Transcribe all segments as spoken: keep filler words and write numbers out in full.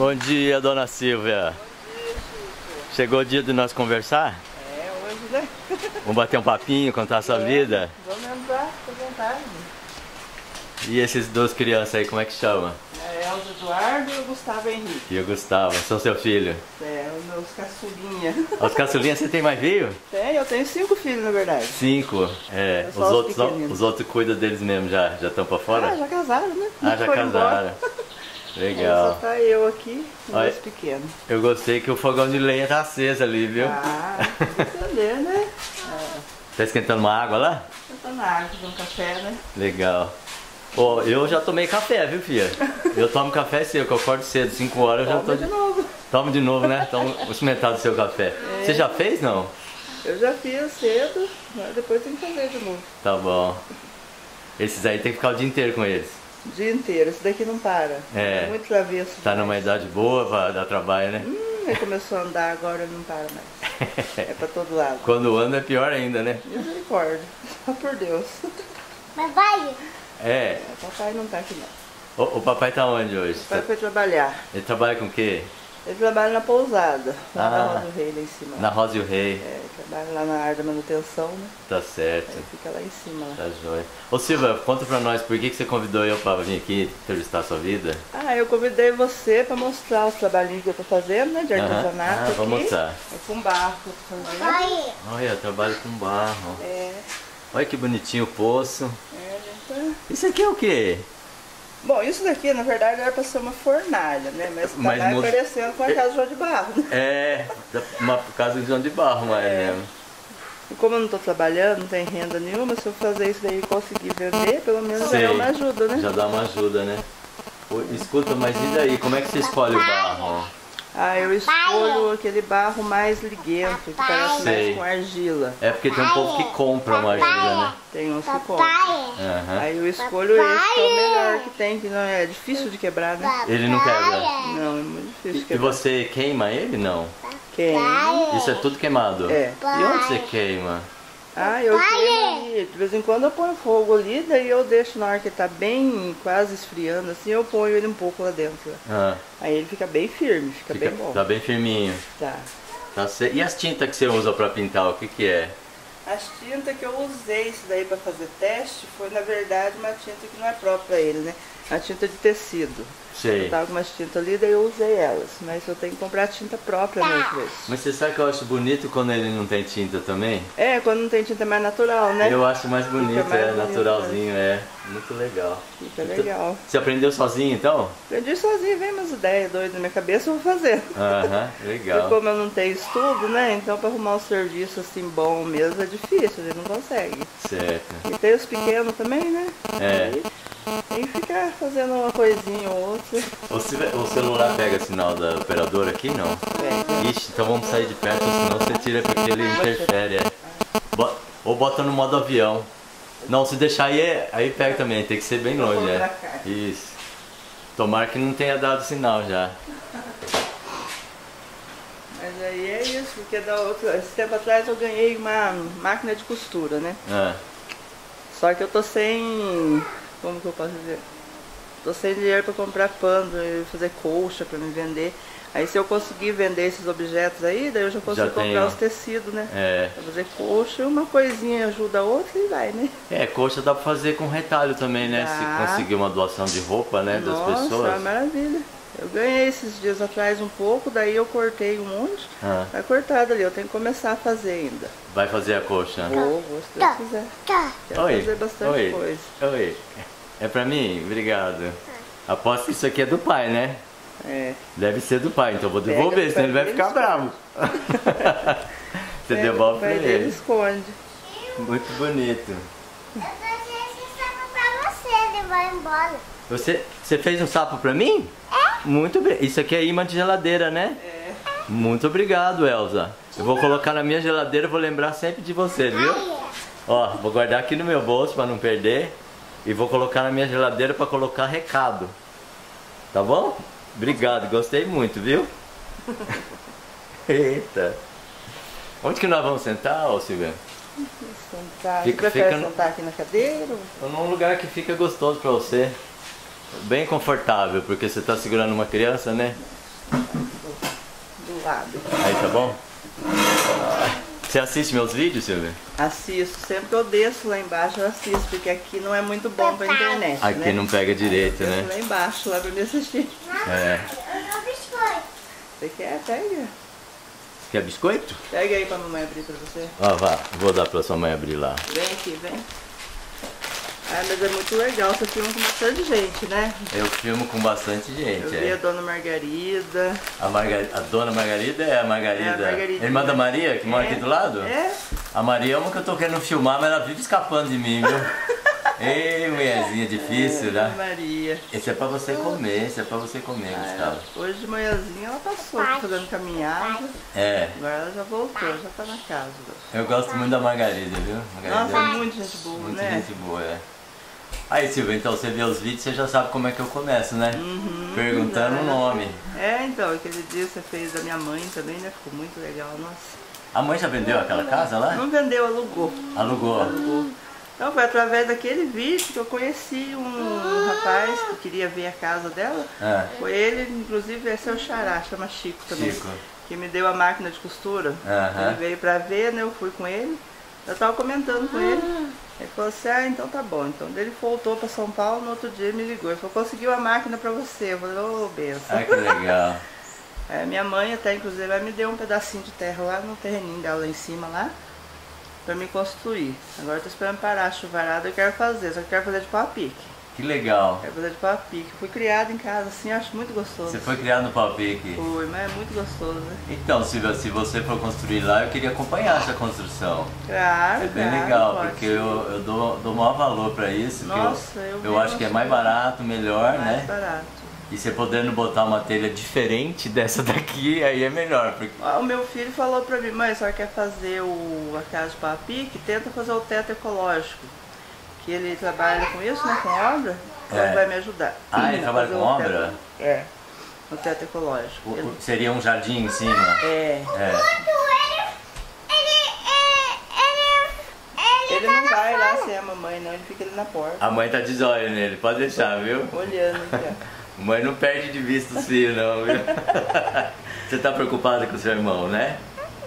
Bom dia, dona Silvia. Chegou o dia de nós conversar? É, hoje, né? Vamos bater um papinho, contar a sua é, vida? Vamos entrar, fica à vontade. E esses duas crianças aí, como é que chama? É Elza Eduardo e o Gustavo Henrique. E o Gustavo, são seu filho? É, os meus caçulinhas. Os caçulinhas, você tem mais filho? Tem, eu tenho cinco filhos, na verdade. Cinco? É, os os outros, pequeninos. os outros cuidam deles mesmo, já já estão pra fora? Ah, já casaram, né? Ah, já Foram casaram. embora. Legal. Só tá eu aqui e Olha, os pequenos. Eu gostei que o fogão de lenha tá aceso ali, viu? Ah, tem que entender, né? É. Tá esquentando uma água lá? Eu tô na água, um café, né? Legal. Pô, eu já tomei café, viu, filha? Eu tomo café cedo, que eu acordo cedo, cinco horas eu já Toma tô... de novo. Toma de novo, né? Então, vou experimentar do seu café. É. Você já fez, não? Eu já fiz cedo, mas depois tem que fazer de novo. Tá bom. Esses aí tem que ficar o dia inteiro com eles. O dia inteiro, esse daqui não para. É. É muito travesso. Tá numa idade boa pra dar trabalho, né? Hum, ele começou a andar, agora ele não para mais. É pra todo lado. Quando anda é pior ainda, né? Misericórdia. Só por Deus. Papai, É. É, papai não tá aqui não. O, o papai tá onde hoje? O papai foi trabalhar. Ele trabalha com o quê? Ele trabalha na pousada, lá Ah. na Rosa do Rei, lá em cima. Na Rosa e o Rei. É, ele trabalha lá na área da manutenção, né? Tá certo. Aí fica lá em cima. Lá. Tá joia. Ô Silvia, conta pra nós, por que, que você convidou eu pra vir aqui entrevistar a sua vida? Ah, eu convidei você pra mostrar os trabalhinhos que eu tô fazendo, né? De Aham. artesanato Ah, aqui. vou mostrar. É com barro que eu tô fazendo. papai, Olha, eu trabalho com barro. É, Olha que bonitinho o poço. é, gente, tá... Isso aqui é o quê? Bom, isso daqui na verdade era pra ser uma fornalha, né? Mas tá Mas mais muda- parecendo com a casa de João de Barro, né? É, uma casa de João de Barro, mas É. mesmo. E como eu não tô trabalhando, não tem renda nenhuma, se eu fazer isso daí e conseguir vender, pelo menos Sei. é uma ajuda, né? Já dá uma ajuda, né? Ô, escuta, mas e daí? Como é que você escolhe o barro? Ah, eu escolho aquele barro mais liguento, que parece Sei. mais com argila. É porque tem um povo que compra uma argila, né? Tem uns que compram. papai, Aham. Aí eu escolho esse que é o melhor que tem, que não é difícil de quebrar, né? Ele não quebra. Não, é muito difícil de E quebrar. você queima ele? Não. Quem? Isso é tudo queimado? É. E onde você queima? Ah, eu queimo ali. De vez em quando eu ponho fogo ali, daí eu deixo na hora que ele tá bem quase esfriando, assim, eu ponho ele um pouco lá dentro. Ah, Aí ele fica bem firme, fica, fica, bem bom. tá bem firminho. Tá. Tá ce- E as tintas que você usa pra pintar, o que que é? As tintas que eu usei isso daí pra fazer teste foi, na verdade, uma tinta que não é própria pra ele, né? A tinta de tecido. Sei. Eu tava com umas tintas ali, daí eu usei elas. Mas eu tenho que comprar tinta própria mesmo. vezes. Mas você sabe que eu acho bonito quando ele não tem tinta também? É, quando não tem tinta é mais natural, né? Eu acho mais bonito, mais é bonito, naturalzinho, é. Muito legal. Fica legal. Você aprendeu sozinho então? Aprendi sozinho, vem umas ideias doidas na minha cabeça, eu vou fazer. Aham, E legal. como eu não tenho estudo, né? Então pra arrumar um serviço assim bom mesmo é difícil, a gente não consegue. Certo. E tem os pequenos também, né? É. Aí tem que ficar fazendo uma coisinha ou outra. O, ce- o celular pega sinal da operadora aqui, não? Pega. Ixi, então vamos sair de perto, senão você tira porque ele interfere, é. Bo- Ou bota no modo avião. Não, se deixar aí, é- aí pega também, tem que ser bem longe, Pra é. cá. Isso. Tomara que não tenha dado sinal já. Mas aí é isso, porque da outra, esse tempo atrás eu ganhei uma máquina de costura, né? Ah, Só que eu tô sem. Como que eu posso dizer? Tô sem dinheiro pra comprar pano, pra fazer colcha pra me vender. Aí se eu conseguir vender esses objetos aí, daí eu já consigo Já comprar tenho. os tecidos, né? é. Pra fazer colcha, uma coisinha ajuda a outra e vai, né? É, coxa dá pra fazer com retalho também, né? Dá. Se conseguir uma doação de roupa, né, das Nossa, é uma pessoas. maravilha. Eu ganhei esses dias atrás um pouco, daí eu cortei um monte. Ah, Tá cortado ali, eu tenho que começar a fazer ainda. vai fazer a coxa. Vou, vou, se Deus quiser. tá, Quero Oi, fazer bastante oi, coisa. oi. É pra mim? Obrigado. Aposto que isso aqui é do pai, né? É. Deve ser do pai, então eu vou Pega devolver, do senão ele vai pai ficar dele, bravo. Você Pega devolve o pra pai dele, ele. esconde. Muito bonito. eu trouxe esse saco pra você levar embora. Você, você fez um sapo pra mim? É. Muito bem. Isso aqui é imã de geladeira, né? É. Muito obrigado, Elza. Eu vou colocar na minha geladeira, vou lembrar sempre de você, viu? Ó, vou guardar aqui no meu bolso pra não perder. E vou colocar na minha geladeira pra colocar recado. Tá bom? Obrigado, gostei muito, viu? Eita. Onde que nós vamos sentar, ô Silvia? Sentar. Fica- Você prefere fica no- sentar aqui na cadeira? ou- Num lugar que fica gostoso pra você. Bem confortável, porque você tá segurando uma criança, né? Do lado. Aí, tá bom? Você assiste meus vídeos, Silvia? Assisto. Sempre que eu desço lá embaixo eu assisto, porque aqui não é muito bom pra internet, Aqui né? não pega direito, Eu né? desço lá embaixo, lá pra me assistir. É. Eu dou biscoito. Você quer? Pega. Quer biscoito? Pega aí pra mamãe abrir pra você. Ó, vá. Vou dar pra sua mãe abrir lá. Vem aqui, vem. Ah, mas é muito legal, você filma com bastante gente, né? Eu filmo com bastante Eu gente, vi a é. Dona Margarida. A, Margar... a dona Margarida é a Margarida. É a Margaridinha. Irmã da Maria, que mora É. aqui do lado? É? A Maria é uma que eu tô querendo filmar, mas ela vive escapando de mim, viu? Ei, mulherzinha difícil, é, Dona né? Maria. Esse é pra você comer, esse é pra você comer, Gustavo. Hoje de manhãzinha ela passou aqui fazendo caminhada. É, Agora ela já voltou, já tá na casa. eu gosto muito da Margarida, viu? Margarida Nossa, é muito gente boa, muito né? gente boa, é. Aí, Silvia, então você vê os vídeos, você já sabe como é que eu começo, né? Uhum, Perguntando o nome. É, então, aquele dia você fez da minha mãe também, né? Ficou muito legal, nossa. A mãe já vendeu aquela casa lá? Não vendeu, alugou. Alugou. Alugou. Então foi através daquele vídeo que eu conheci um rapaz que queria ver a casa dela. É. Foi ele, inclusive, esse é o xará, chama Chico também. Chico. Que me deu a máquina de costura. Aham. Ele veio pra ver, né? Eu fui com ele. Eu tava comentando com ele. Ele falou assim, ah, então tá bom. Então ele voltou pra São Paulo, no outro dia me ligou. Ele falou, conseguiu a máquina pra você. Eu falei, ô, benção. Ai, que legal. É, minha mãe até, inclusive, ela me deu um pedacinho de terra lá no terreninho dela, lá em cima, lá, pra me construir. Agora eu tô esperando parar a chuvarada, eu quero fazer, só que eu quero fazer de pau a pique. Que legal. Quero fazer de pau a pique. Fui criada em casa, assim, eu acho muito gostoso. Você foi criado no Palpique. Fui, mas é muito gostoso, né? Então, Silvia, se você for construir lá, eu queria acompanhar essa construção. Claro, É bem claro, legal, pode. porque eu, eu dou, dou maior valor pra isso. Nossa, que eu, eu eu vi acho que é você. mais barato, melhor, Mais né? barato. E você podendo botar uma telha diferente dessa daqui, aí é melhor. Porque... O meu filho falou pra mim, mãe, a senhora quer fazer o, a casa de pau a pique? Tenta fazer o teto ecológico. Que ele trabalha com isso, né? Com obra. Então É. ele vai me ajudar. Ah, ele trabalha Fazer com o obra? teto- É. O teto ecológico. O- Ele- o- seria um jardim em cima. É. É. Ele não vai lá sem a mamãe, não. Ele fica ali na porta. A mãe tá de olho nele, pode deixar, viu? Olhando aqui, ó. Mãe não perde de vista os filhos, não, viu? Você tá preocupada com o seu irmão, né?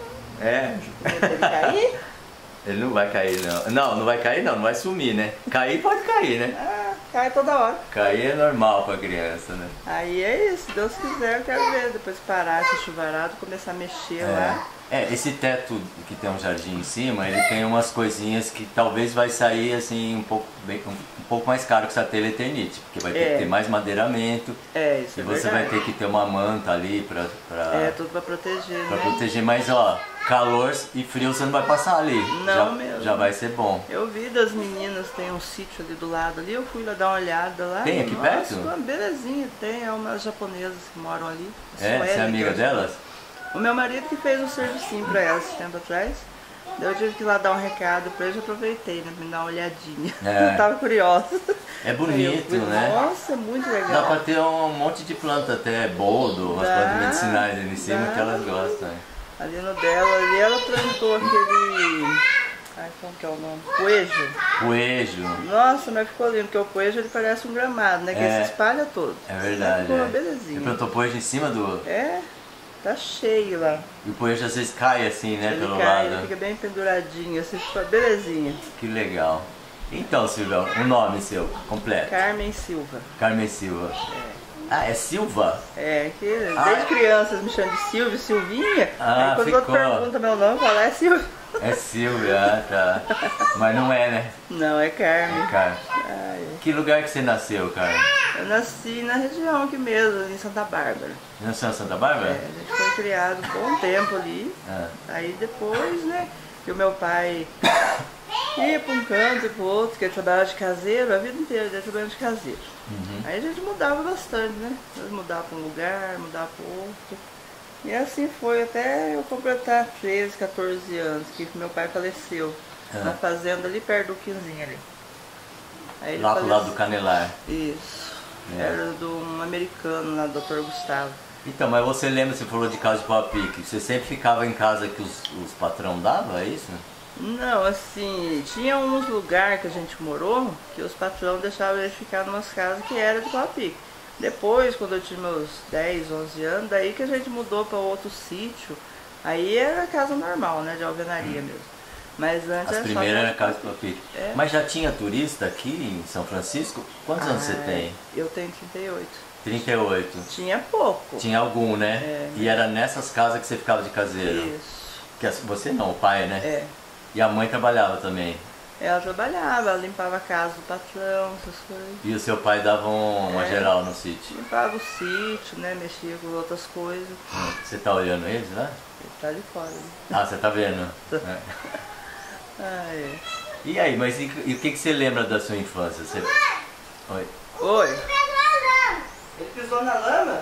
É. Medo dele cair? Ele não vai cair, não. Não, não vai cair, não. Não vai sumir, né? Cair pode cair, né? Ah, cai toda hora. Cair é normal pra criança, né? Aí é isso. Se Deus quiser, eu quero ver. Depois parar esse chuvarado, começar a mexer lá. É, é, esse teto que tem um jardim em cima, ele tem umas coisinhas que talvez vai sair assim um pouco, bem, um, um pouco mais caro que essa telha Eternite, porque vai ter É. que ter mais madeiramento É, isso e é você verdade. vai ter que ter uma manta ali pra, pra, É, tudo pra proteger, pra né? proteger, mas ó, calor e frio você não vai passar ali. Não já, mesmo. já vai ser bom. Eu vi das meninas, tem um sítio ali do lado ali, eu fui lá dar uma olhada lá. Tem aqui Nossa, perto? uma belezinha, tem, é umas japonesas que moram ali. É, você é amiga Suélicas. delas? O meu marido que fez um servicinho pra elas esse tempo atrás. Daí eu tive que ir lá dar um recado pra eles, aproveitei, né, pra me dar uma olhadinha. É. Eu tava curiosa. É Aí eu bonito, fui, né? Nossa, é muito legal. Dá pra ter um monte de planta até boldo, umas Dá, plantas medicinais ali em cima dá. que elas gostam. Ali no dela, ali ela plantou aquele... Ai, como que é o nome? Coejo. Coejo. Nossa, mas ficou lindo, porque o coejo ele parece um gramado, né? Que É. ele se espalha todo. É verdade. Ficou uma É. belezinha. Você plantou poejo em cima do. É, tá cheio lá. E o poejo às vezes cai assim, né? Ele pelo cai, lado. ele fica bem penduradinho, assim, fica belezinha. Que legal. Então, Silvia, o nome seu completo? Carmen Silva. Carmen Silva. Ah, é Silva? É, que desde Ah. criança eles me chamam de Silvia, Silvinha. Ah, aí quando ficou. o outro pergunta meu nome, eu falo, é Silvia. É Silvia, ah, tá. Mas não é, né? Não, é Carmen. Carmen. Ai, Que lugar que você nasceu, Carmen? eu nasci na região aqui mesmo, em Santa Bárbara. Nasceu em Santa É, Bárbara? a gente foi criado um bom tempo ali. Ah. Aí depois, né, que o meu pai ia para um canto e para o outro, que ele trabalhava de caseiro, a vida inteira ele trabalhando de caseiro. Uhum. Aí a gente mudava bastante, né? Nós mudava para um lugar, mudava para outro. E assim foi até eu completar treze, quatorze anos, que meu pai faleceu. Ah. Na fazenda ali perto do Quinzinho ali. Aí ele Lá pro lado do faleceu. Canelar. Isso. É. Era de um americano lá, doutor Gustavo. Então, mas você lembra, você falou de casa de pau a pique, você sempre ficava em casa que os, os patrão davam, é isso? Não, assim, tinha uns lugares que a gente morou que os patrões deixavam a gente ficar em umas casas que era de pau a pique. Depois, quando eu tinha meus dez, onze anos, daí que a gente mudou para outro sítio. Aí era casa normal, né? De alvenaria mesmo. Mas antes As era primeiras só era casa de palpite. É. Mas já tinha turista aqui em São Francisco? Quantos anos você Ah, tem? Eu tenho trinta e oito. trinta e oito. Tinha pouco. Tinha algum, né? É. E era nessas casas que você ficava de caseiro? Isso. Que as- você não, o pai, né? É. E a mãe trabalhava também? Ela trabalhava, ela limpava a casa do patrão, essas coisas. E o seu pai dava um- uma É. geral no sítio? Limpava o sítio, né? Mexia com outras coisas. Você tá olhando eles lá? Ele tá ali fora. Né? Ah, você tá vendo? É. Ah, é. E aí, mas e, e o que, que você lembra da sua infância? Você... Oi. Oi. Pegou Ele pisou na lama?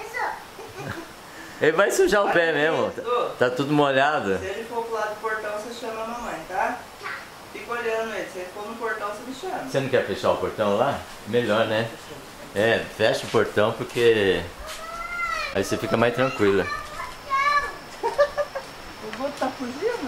Ele vai sujar o Vai pé comer, mesmo. Dudu. Tá tudo molhado. Se ele for pro lado do portão, você chama a mamãe, tá? Fica olhando ele. Se ele for no portão, você me chama. Você não quer fechar o portão lá? Melhor, né? É, fecha o portão porque aí você fica mais tranquila. O Guto tá fugindo?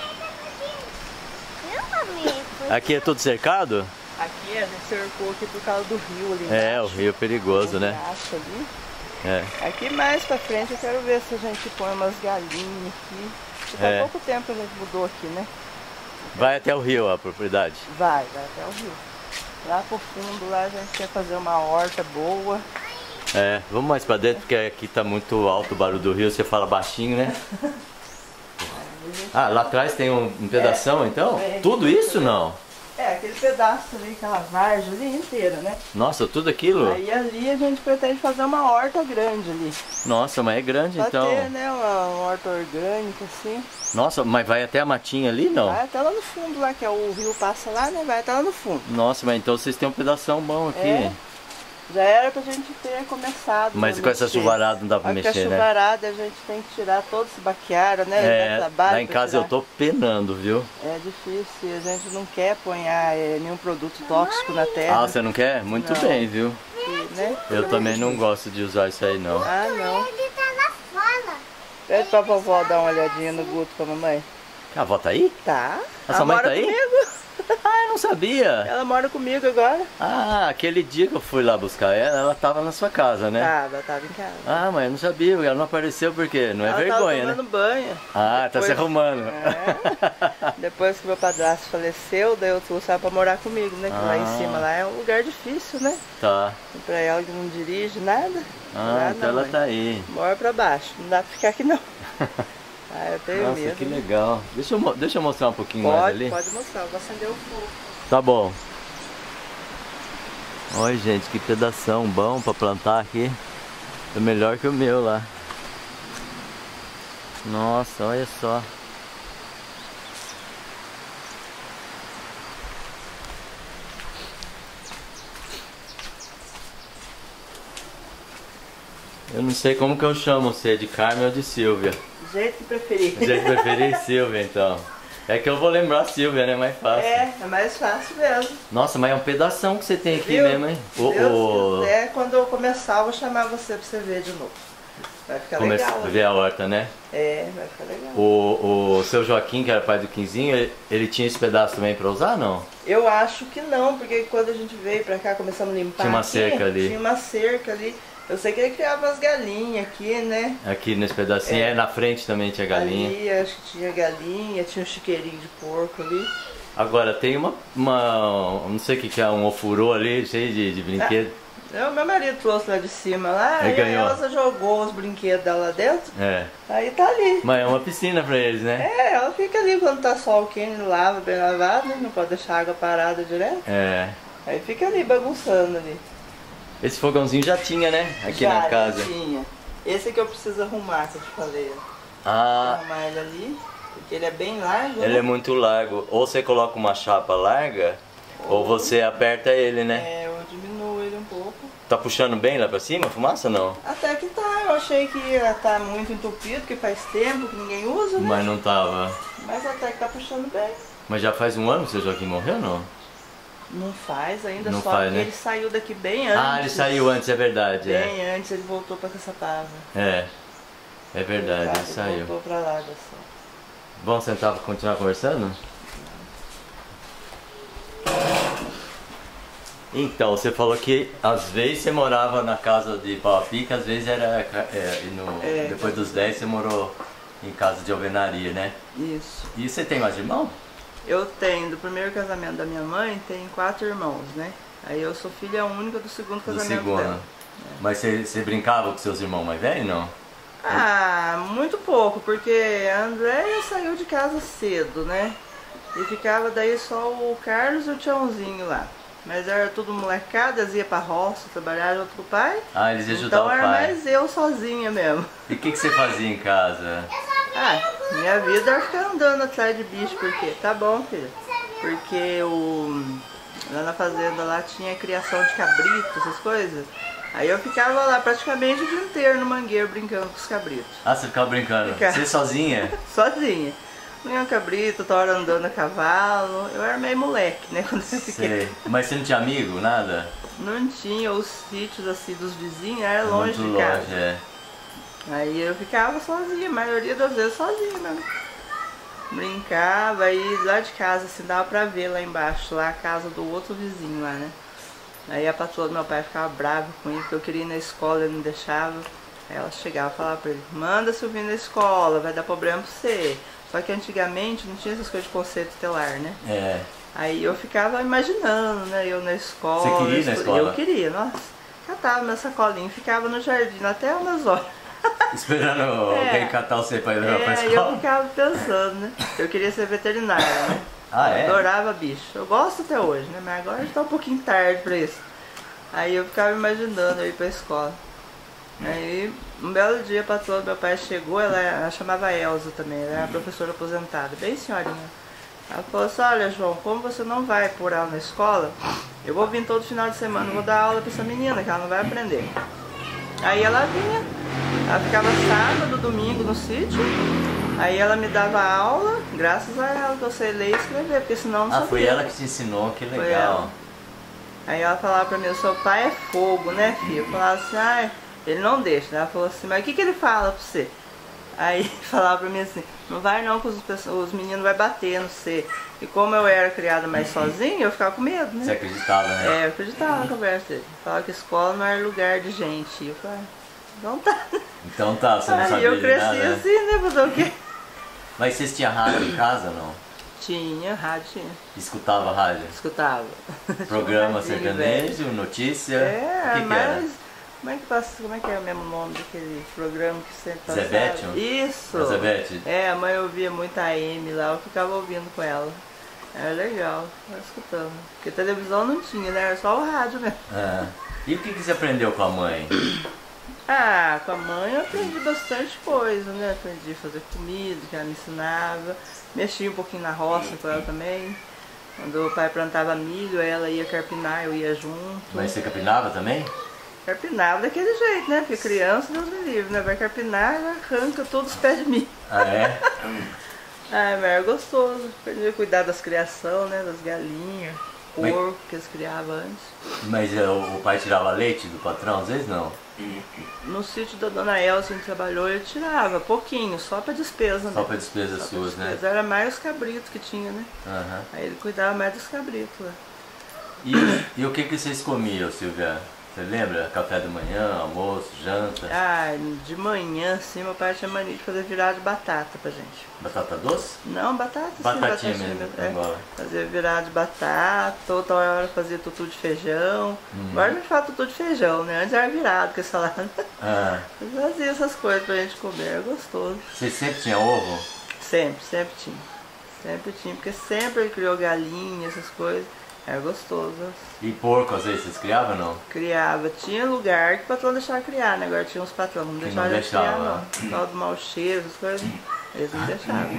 Aqui é tudo cercado? Aqui a gente cercou aqui por causa do rio ali É, o embaixo. rio é perigoso, né? Embaixo ali. É. Aqui mais pra frente eu quero ver se a gente põe umas galinhas aqui. Porque É. faz pouco tempo que a gente mudou aqui, né? Vai até o rio a propriedade. Vai, vai até o rio. Lá pro fundo, lá a gente quer fazer uma horta boa. É, vamos mais pra dentro porque aqui tá muito alto o barulho do rio, você fala baixinho, né? Ah, lá atrás tem um, um pedação então? É. Tudo isso não? É, aquele pedaço ali, aquela vargem ali inteira, né? Nossa, tudo aquilo? Aí ali a gente pretende fazer uma horta grande ali. Nossa, mas é grande Pra então. ter, né, uma horta orgânica assim. Nossa, mas vai até a matinha ali não? Vai até lá no fundo lá, que é o rio passa lá, né? Vai até lá no fundo. Nossa, mas então vocês têm um pedação bom aqui. É. Já era pra gente ter começado. Mas a com essa mexer. chuvarada não dá pra Só que mexer, a né? chuvarada a gente tem que tirar todo esse baqueara, né? É, Dá trabalho lá em pra casa eu tirar. tô penando, viu? É difícil, a gente não quer apanhar é, nenhum produto tóxico na terra. Ah, você não quer? Muito Não. bem, viu? e, né? Eu também não gosto de usar isso aí não. Ah, não. Ele tá lá fora. Pede pra vovó dar uma olhadinha no Guto com a mamãe. A avó tá aí? Tá. A Ela sua mãe mora tá aí? comigo. Ah, eu não sabia. Ela mora comigo agora. Ah, aquele dia que eu fui lá buscar ela, ela tava na sua casa, né? Tava, tava em casa. Ah, mas eu não sabia, ela não apareceu porque não é Ela vergonha, tava né? tomando banho. Ah, tá se Depois- arrumando. É. Depois que meu padrasto faleceu, daí eu trouxe ela pra morar comigo, né? Que lá Ah. em cima lá é um lugar difícil, né? Tá. E pra ela que não dirige nada. Ah, lá então não, ela mãe. tá aí. Mora pra baixo, não dá pra ficar aqui não. Ah, eu tenho Nossa, medo. que né? legal. Deixa eu, mo- deixa eu mostrar um pouquinho mais Pode, ali. pode mostrar, eu vou acender o fogo. Tá bom. Olha, gente, que pedação bom pra plantar aqui. É melhor que o meu lá. Nossa, olha só. Eu não sei como que eu chamo você, de Carmen ou de Silvia. Do jeito que preferir. Do jeito que preferir, Silvia, então. É que eu vou lembrar Silvia, né? Mais fácil. É, é mais fácil mesmo. Nossa, mas é um pedação que você tem aqui Viu? mesmo, hein? Se Deus quiser, quando eu começar, eu vou chamar você pra você ver de novo. Vai ficar Começa legal. a ver a horta, né? É, vai ficar legal. O, o seu Joaquim, que era pai do Quinzinho, ele, ele tinha esse pedaço também pra usar, não? Eu acho que não, porque quando a gente veio pra cá, começamos a limpar Tinha uma aqui, cerca ali. Tinha uma cerca ali. Eu sei que ele criava as galinhas aqui, né? Aqui nesse pedacinho, é, É. na frente também tinha galinha. Ali, acho que tinha galinha, tinha um chiqueirinho de porco ali. Agora tem uma, uma, não sei o que que é, um ofurô ali, cheio de, de brinquedo. Eu, meu marido trouxe lá de cima lá, Ele e ganhou. a Elza jogou os brinquedos dela lá dentro, É, aí tá ali. mas é uma piscina pra eles, né? É, ela fica ali quando tá sol quente, lava bem lavado, né? Não pode deixar a água parada direto. É. Aí fica ali bagunçando ali. Esse fogãozinho já tinha, né? Aqui Já, na já casa. tinha. Esse que eu preciso arrumar, que eu te falei. ó. Ah, Arrumar ele ali, porque ele é bem largo, ele né? é muito largo. Ou você coloca uma chapa larga, ou você aperta ele, né? É, eu diminuo ele um pouco. Tá puxando bem lá pra cima a fumaça, não? Até que tá, eu achei que ia tá muito entupido, porque faz tempo que ninguém usa, né? Mas não tava. Mas até que tá puxando bem. Mas já faz um ano que o seu Joaquim morreu, não? Não faz ainda, Não só faz, que né? ele saiu daqui bem antes. Ah, ele saiu antes, é verdade. É, Bem antes, ele voltou pra Caçapava. é, é verdade, ele Ele saiu. voltou pra lá, já só. Vamos sentar pra continuar conversando? Então, você falou que às vezes você morava na casa de pau a pique, às vezes era. É, e no, É. depois dos dez você morou em casa de alvenaria, né? Isso. E você tem mais irmão? Eu tenho, do primeiro casamento da minha mãe, tem quatro irmãos, né? Aí eu sou filha única do segundo Do casamento segundo. dela. Mas você, você brincava com seus irmãos mais velhos, não? Ah, muito pouco, porque a Andréia saiu de casa cedo, né? E ficava daí só o Carlos e o Tiãozinho lá. Mas era tudo molecada, eles iam pra roça, trabalhar junto com o pai. Ah, eles iam ajudar Então o era pai. mais eu sozinha mesmo. E o que, que você fazia em casa? Ah, minha vida era ficar andando atrás de bicho, porque tá bom, filha. Porque o, lá na fazenda lá tinha criação de cabrito, essas coisas. Aí eu ficava lá praticamente o dia inteiro no mangueiro brincando com os cabritos. Ah, você ficava brincando? Ficava. Você sozinha? Sozinha. Brincando com cabrito, toda hora andando a cavalo. Eu era meio moleque, né, quando eu fiquei. Sei. Mas você não tinha amigo, nada? Não tinha os sítios assim dos vizinhos, era longe Muito de casa. longe, é. Aí eu ficava sozinha, a maioria das vezes sozinha mesmo. Brincava, aí lá de casa, assim, dava pra ver lá embaixo, lá a casa do outro vizinho lá, né? Aí a patroa do meu pai ficava brava com ele, porque eu queria ir na escola, ele não deixava. Aí ela chegava e falava pra ele, manda subir na escola, vai dar problema pra você. Só que antigamente não tinha essas coisas de conceito tutelar, né? É. Aí eu ficava imaginando, né? Eu na escola. Você queria ir na eu- escola? Eu queria, nossa. Catava minha sacolinha, ficava no jardim até umas horas. Esperando É. alguém catar você pra ir levar pra É, aí eu escola? ficava pensando, né? Eu queria ser veterinária, né? Ah, é? Eu adorava bicho. Eu gosto até hoje, né? Mas agora já tá um pouquinho tarde pra isso. Aí eu ficava imaginando eu ir pra escola. Aí, um belo dia, a patroa do meu pai chegou, ela, ela chamava Elza também, ela era professora aposentada, bem senhorinha. Ela falou assim, olha João, como você não vai por aula na escola, eu vou vir todo final de semana, vou dar aula pra essa menina, que ela não vai aprender. Aí ela vinha, ela ficava sábado, domingo no sítio, aí ela me dava aula, graças a ela que eu sei ler e escrever, porque senão não Ah, sabia. foi ela que te ensinou, que Foi legal. ela. Aí ela falava pra mim, o seu pai é fogo, né, filho? Eu falava assim, ah, ele não deixa. Ela falou assim, mas o que, que ele fala pra você? Aí falava pra mim assim, não vai não que os, os meninos vão bater no você. E como eu era criada mais sozinha, eu ficava com medo, Você né? acreditava, né? É, eu acreditava na conversa dele. Falava que escola não era lugar de gente. E eu falava, então tá. Então tá, você não Aí sabia eu de cresci nada, né? assim, né, fazer o quê? Mas vocês tinham rádio em casa, não? Tinha, rádio tinha. Escutava rádio? Escutava. Programa Tinha um radinho, velho. sertanejo, notícia? É, o que que mas era? como é que passa, como é que é o mesmo nome daquele programa que sempre passava? Zebete? Isso. A Zebete? É, a mãe ouvia muito a Amy lá, eu ficava ouvindo com ela. Era legal, ficava escutando. Porque televisão não tinha, né? Era só o rádio mesmo. Ah. E o que, que você aprendeu com a mãe? Ah, com a mãe eu aprendi bastante coisa, né? Aprendi a fazer comida, que ela me ensinava. Mexia um pouquinho na roça com ela também. Quando o pai plantava milho, ela ia carpinar, eu ia junto. Mas você capinava também? Carpinava daquele jeito, né? Porque criança, Deus me livre, né? Vai carpinar, arranca todos os pés de milho. Ah, é? Ah, mas era gostoso. Aprendi a cuidar das criação, né? Das galinhas, Mas- porco que eles criavam antes. Mas é, o o pai tirava leite do patrão? Às vezes não. No sítio da dona Elsa, onde trabalhou, ele tirava pouquinho, só pra despesa, Só né? para despesas Só pra suas, né? despesa. Era mais os cabritos que tinha, né? Aham. Aí ele cuidava mais dos cabritos lá. E, e o que, que vocês comiam, Silvia? Você lembra? Café da manhã, almoço, janta? Ah, de manhã, assim, meu pai tinha mania de fazer virada de batata pra gente. Batata doce? Não, batata sim, Batatinha batatinha mesmo, é. agora. Fazia virada de batata, outra hora fazia tutu de feijão. Agora me fala tutu de feijão, né? Antes era virado com essa salada. Ah, Eu fazia essas coisas pra gente comer, era gostoso. você sempre tinha ovo? Sempre, sempre tinha. Sempre tinha, porque sempre ele criou galinha, essas coisas. Era gostoso. E porco, às vezes, vocês criavam ou não? Criava. Tinha lugar que o patrão deixava criar, né? Agora tinha uns patrões, não Que deixavam não a gente criar, deixava. não. Por causa do mau cheiro, essas coisas, eles não deixavam.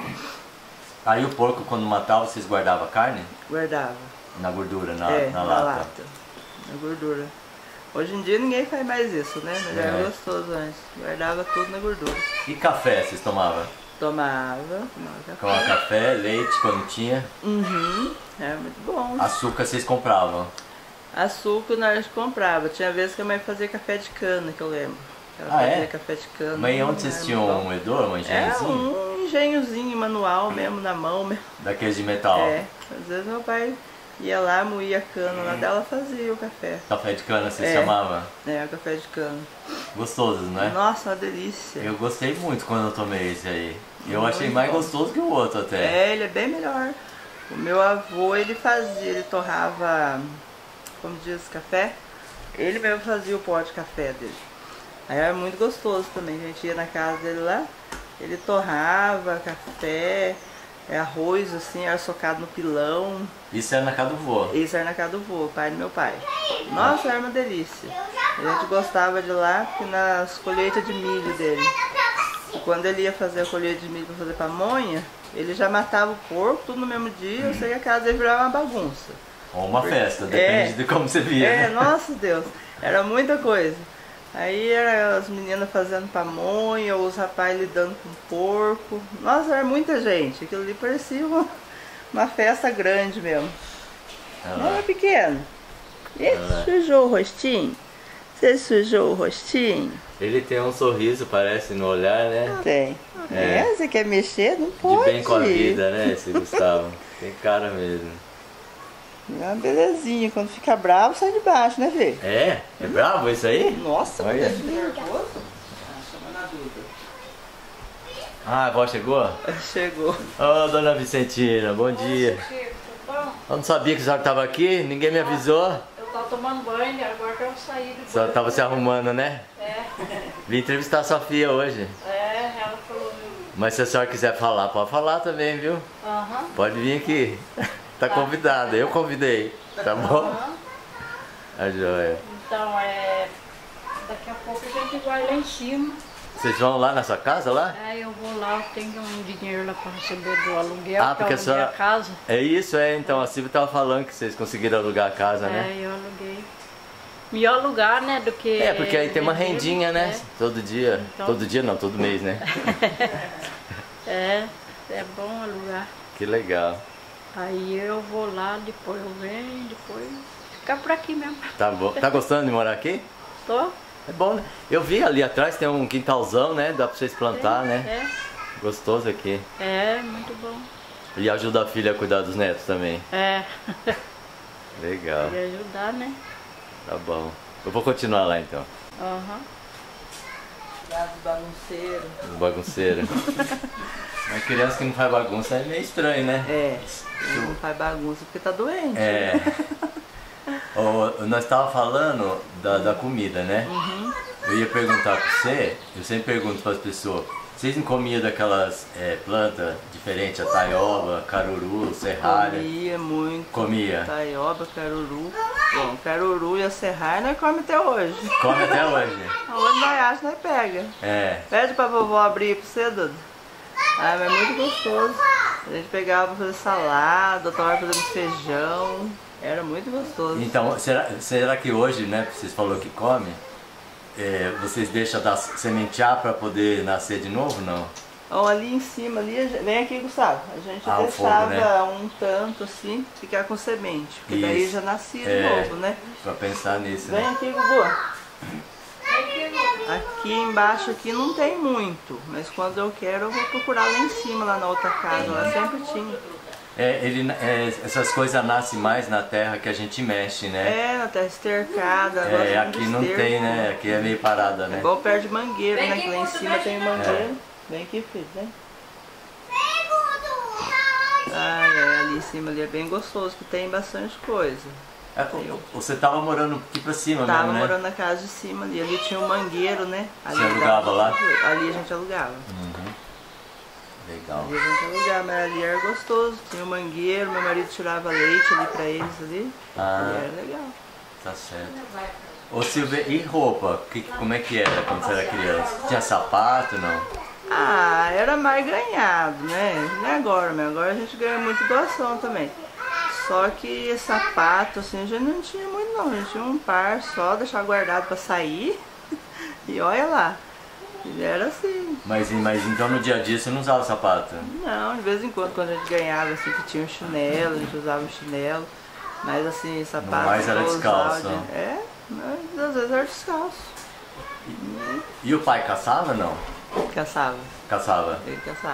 Aí o porco, quando matava, vocês guardavam a carne? Guardava. Na gordura, na, é, na na lata? lata. Na gordura. Hoje em dia ninguém faz mais isso, né? Mas era É. gostoso antes. Guardava tudo na gordura. E café, vocês tomavam? Tomava, tomava café. Tomava café, leite, quando tinha? Uhum, era muito bom. Açúcar vocês compravam? Açúcar nós comprava. Tinha vezes que a mãe fazia café de cana, que eu lembro. Ela Ah, fazia é? café de cana. Mas onde vocês era tinham muito um bom. moedor, um É engenhozinho? um engenhozinho manual mesmo, na mão mesmo. Daqueles de metal? É, às vezes meu pai Ia lá, moía a cana lá dela, fazia o café. Café de cana se É. chamava? É, café de cana. Gostoso, não é? Nossa, uma delícia. Eu gostei muito quando eu tomei esse aí. Eu Muito achei mais bom. gostoso que o outro até. É, ele é bem melhor. O meu avô, ele fazia, ele torrava, como diz, café. Ele mesmo fazia o pó de café dele. Aí era muito gostoso também. A gente ia na casa dele lá, ele torrava café, arroz assim, era socado no pilão. Isso era na casa do vô. Isso era na casa do vô, pai do meu pai. Nossa, era uma delícia. A gente gostava de lá, porque nas colheitas de milho dele. Quando ele ia fazer a colheita de milho para fazer pamonha, ele já matava o porco, tudo no mesmo dia. Eu sei que a casa dele virava uma bagunça. Ou uma festa, depende É. de como você via. É, né? nossa Deus, era muita coisa. Aí era as meninas fazendo pamonha, os rapazes lidando com porco. Nossa, era muita gente. Aquilo ali parecia uma, uma festa grande mesmo. Olha Não lá. era pequeno. Ih, Ah. sujou o rostinho? Você sujou o rostinho? Ele tem um sorriso, parece, no olhar, né? Tem. É. É, você quer mexer? Não De pode. bem com a vida, né, esse Gustavo? Tem cara mesmo. É uma belezinha. Quando fica bravo, sai de baixo, né, Fê? É? É bravo isso aí? Nossa, Olha. mas é nervoso. Ah, chama na Duda. Ah, a avó chegou? Chegou. Ô, dona Vicentina, bom dia. Chico, tudo bom? Eu não sabia que a senhora estava aqui, ninguém me avisou. Eu tava tomando banho, agora que eu saí do A senhora banho. estava se arrumando, né? É, Vim entrevistar a Sofia hoje. é, ela falou. Mas se a senhora quiser falar, pode falar também, viu? Aham. Pode vir aqui. Tá convidada, eu convidei. Tá bom? aham. A joia. Então, é. Daqui a pouco a gente vai lá em cima. Vocês vão lá na sua casa lá? Aí eu vou lá, eu tenho um dinheiro lá para receber do aluguel, Ah, que eu porque a aluguei senhora- a casa. É isso, é. Então a Silvia tava falando que vocês conseguiram alugar a casa, né? É, eu aluguei. Melhor lugar, né, do que. É, porque aí tem uma vender, rendinha, né? Todo dia. Então- Todo dia não, todo mês, né? É, é bom alugar. Que legal. Aí eu vou lá, depois eu venho, depois ficar por aqui mesmo. Tá bom. Tá gostando de morar aqui? Tô? É bom, né? Eu vi ali atrás tem um quintalzão, né? Dá pra vocês plantar, né? Gostoso aqui. É, é, muito bom. E ajuda a filha a cuidar dos netos também. É, Legal. e ajudar, né? Tá bom. Eu vou continuar lá então. Aham. Gado bagunceiro. Bagunceira. Uma criança que não faz bagunça é meio estranho, né? É, ele não faz bagunça porque tá doente. É. Ô, nós estávamos falando da, da comida, né? Eu ia perguntar pra você, eu sempre pergunto para as pessoas, vocês não comiam daquelas é, plantas diferentes, a taioba, caruru, serralha? Comia muito. Comia. Taioba, caruru. Bom, caruru e a serralha nós comemos até hoje. Come até hoje. Onde nós achamos, nós pega. É. Pede pra vovó abrir pra você, Dudu. Ah, mas é muito gostoso. A gente pegava pra fazer salada, tomava pra fazer feijão. Era muito gostoso. Então, será, será que hoje, né, vocês falaram que come, é, vocês deixam dar sementear para poder nascer de novo, não? Ó, ali em cima, ali, a gente- vem aqui, Gustavo. A gente Ah, o deixava fogo, né? um tanto assim, ficar com semente. Porque daí Isso. já nascia É. de novo, né? Pra pensar nisso, Vem né? aqui, Gugu. Aqui embaixo aqui não tem muito, mas quando eu quero eu vou procurar lá em cima, lá na outra casa, lá sempre tinha. É, ele, é, essas coisas nascem mais na terra que a gente mexe, né? É, na terra estercada, agora É, tem aqui muito não esterco. tem, né? Aqui é meio parada, né? Igual perto de mangueiro, Vem né? aqui, Que lá em Guto, cima mexe tem não. mangueiro. Vem aqui, filho, vem. Pergunto, tá onde? Ah, é, ali em cima ali é bem gostoso, que tem bastante coisa. É, o- você tava morando aqui pra cima Tava mesmo, né? morando na casa de cima ali, ali tinha um mangueiro, né? Ali Você alugava dava- lá? Ali a gente alugava. Legal. Ali a gente alugava, mas ali era gostoso. Tinha um mangueiro, meu marido tirava leite ali pra eles ali. Ah. E era legal. Tá certo. Ô Silvia, e roupa? Que, como é que era quando você era criança? Tinha sapato, não? Ah, era mais ganhado, né? Não é agora, mas agora a gente ganha muito doação também. Só que sapato, assim, a gente não tinha muito não. A gente tinha um par só, deixar guardado pra sair. E olha lá. E era assim. Mas, mas então no dia a dia você não usava sapato? Não, de vez em quando, quando a gente ganhava, assim, que tinha um chinelo, a gente usava um chinelo. Mas assim, sapato. mais era eu descalço. usava de- É, mas às vezes era descalço. E o pai caçava, não? Caçava, Caçava. ele caçava.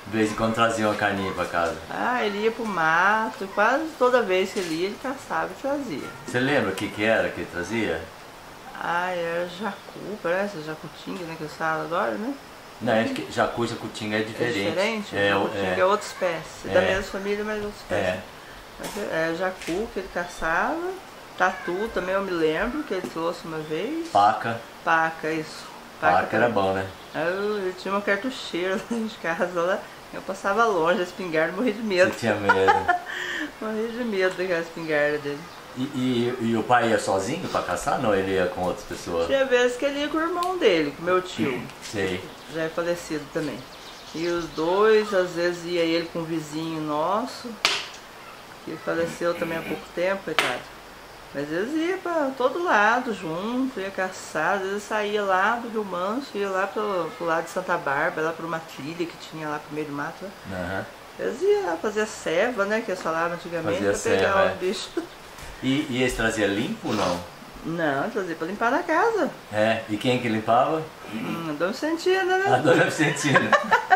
De vez em quando trazia uma carninha pra casa. Ah, ele ia pro mato, quase toda vez que ele ia, ele caçava e trazia. Você lembra o que que era que ele trazia? Ah, era jacu, parece, jacutinga, né, que eu falo agora, né? Não, acho que jacu e jacutinga é É diferente. diferente? É, Jacutinga é, é, outra espécie, É. da mesma família, mas outra espécie. é. Mas é, é jacu que ele caçava, tatu também eu me lembro que ele trouxe uma vez. Paca. Paca, isso. Paca era também. bom, né? Eu, eu tinha uma cartucheira lá de casa, lá, eu passava longe, a espingarda, morria de Você medo. tinha medo. Morria de medo daquela espingarda dele. E, e, e o pai ia sozinho pra caçar? Não, ele ia com outras pessoas? Tinha vezes que ele ia com o irmão dele, com meu tio, Sei. já é falecido também. E os dois, às vezes ia ele com um vizinho nosso, que faleceu também há pouco tempo, coitado. Mas eles iam pra todo lado junto, ia caçar, às vezes saía lá do Rio Manso, ia lá pro, pro lado de Santa Bárbara, lá pra uma trilha que tinha lá pro meio do mato. Né? Aham. Eles iam lá fazer ceva, né, que eles falavam antigamente, Fazia pra pegar ceva, os é. bichos. E, e eles traziam limpo ou não? Não, trazia pra limpar na casa. É. E quem que limpava? Hum, Dona Vicentina, A né? dona Vicentina.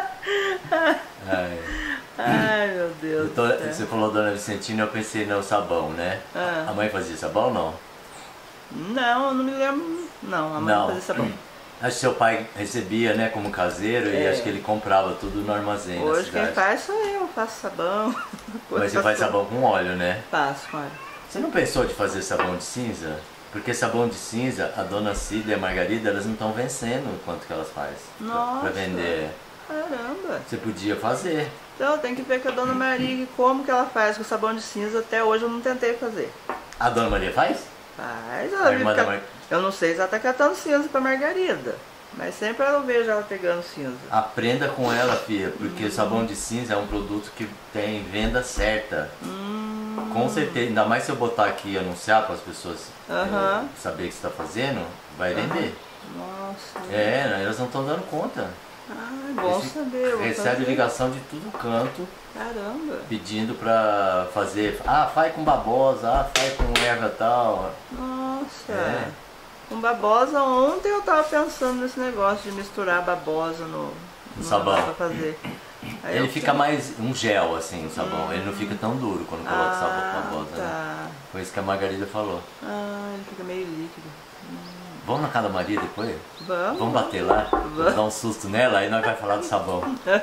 Ai. Ai, meu Deus. Eu tô- do céu. você falou dona Vicentina, eu pensei no sabão, né? Ah. A mãe fazia sabão ou não? Não, eu não me lembro. Não, a mãe Não. fazia sabão. Acho que seu pai recebia, né, como caseiro e É. acho que ele comprava tudo no armazém na Hoje cidade. quem faz sou eu, faço sabão. Mas você faz sabão com óleo, né? Faço, olha. Você não pensou de fazer sabão de cinza? Porque sabão de cinza, a dona Cida e a Margarida, elas não estão vencendo o quanto que elas fazem pra- Nossa. pra vender. Caramba. Você podia fazer. Então tem que ver com a dona Maria como que ela faz com sabão de cinza. Até hoje eu não tentei fazer. A dona Maria faz? Faz, A ela irmã vive da ca- Mar... Eu não sei se ela tá catando cinza pra Margarida. Mas sempre eu vejo ela pegando cinza. Aprenda com ela, filha, porque sabão de cinza é um produto que tem venda certa. Hum, Com certeza, ainda mais se eu botar aqui e anunciar para as pessoas Aham. eh, saber o que você está fazendo, vai vender. Nossa. É, né, elas não estão dando conta. Ai, bom Esse- saber. eu vou Recebe fazer. ligação de tudo canto Caramba. pedindo para fazer. Ah, faz com babosa, ah, faz com erva tal. Nossa. É. Com babosa, ontem eu tava pensando nesse negócio de misturar babosa no, no sabão. negócio pra fazer. Aí Ele eu fica fiz- mais um gel assim, o sabão. Ele não fica tão duro quando coloca ah, sabão babosa, né? tá. Foi isso que a Margarida falou. Ah, ele fica meio líquido. Vamos na casa da Maria depois? Vamos. Vamos bater lá? Vamos dar um susto nela, aí nós vamos falar do sabão.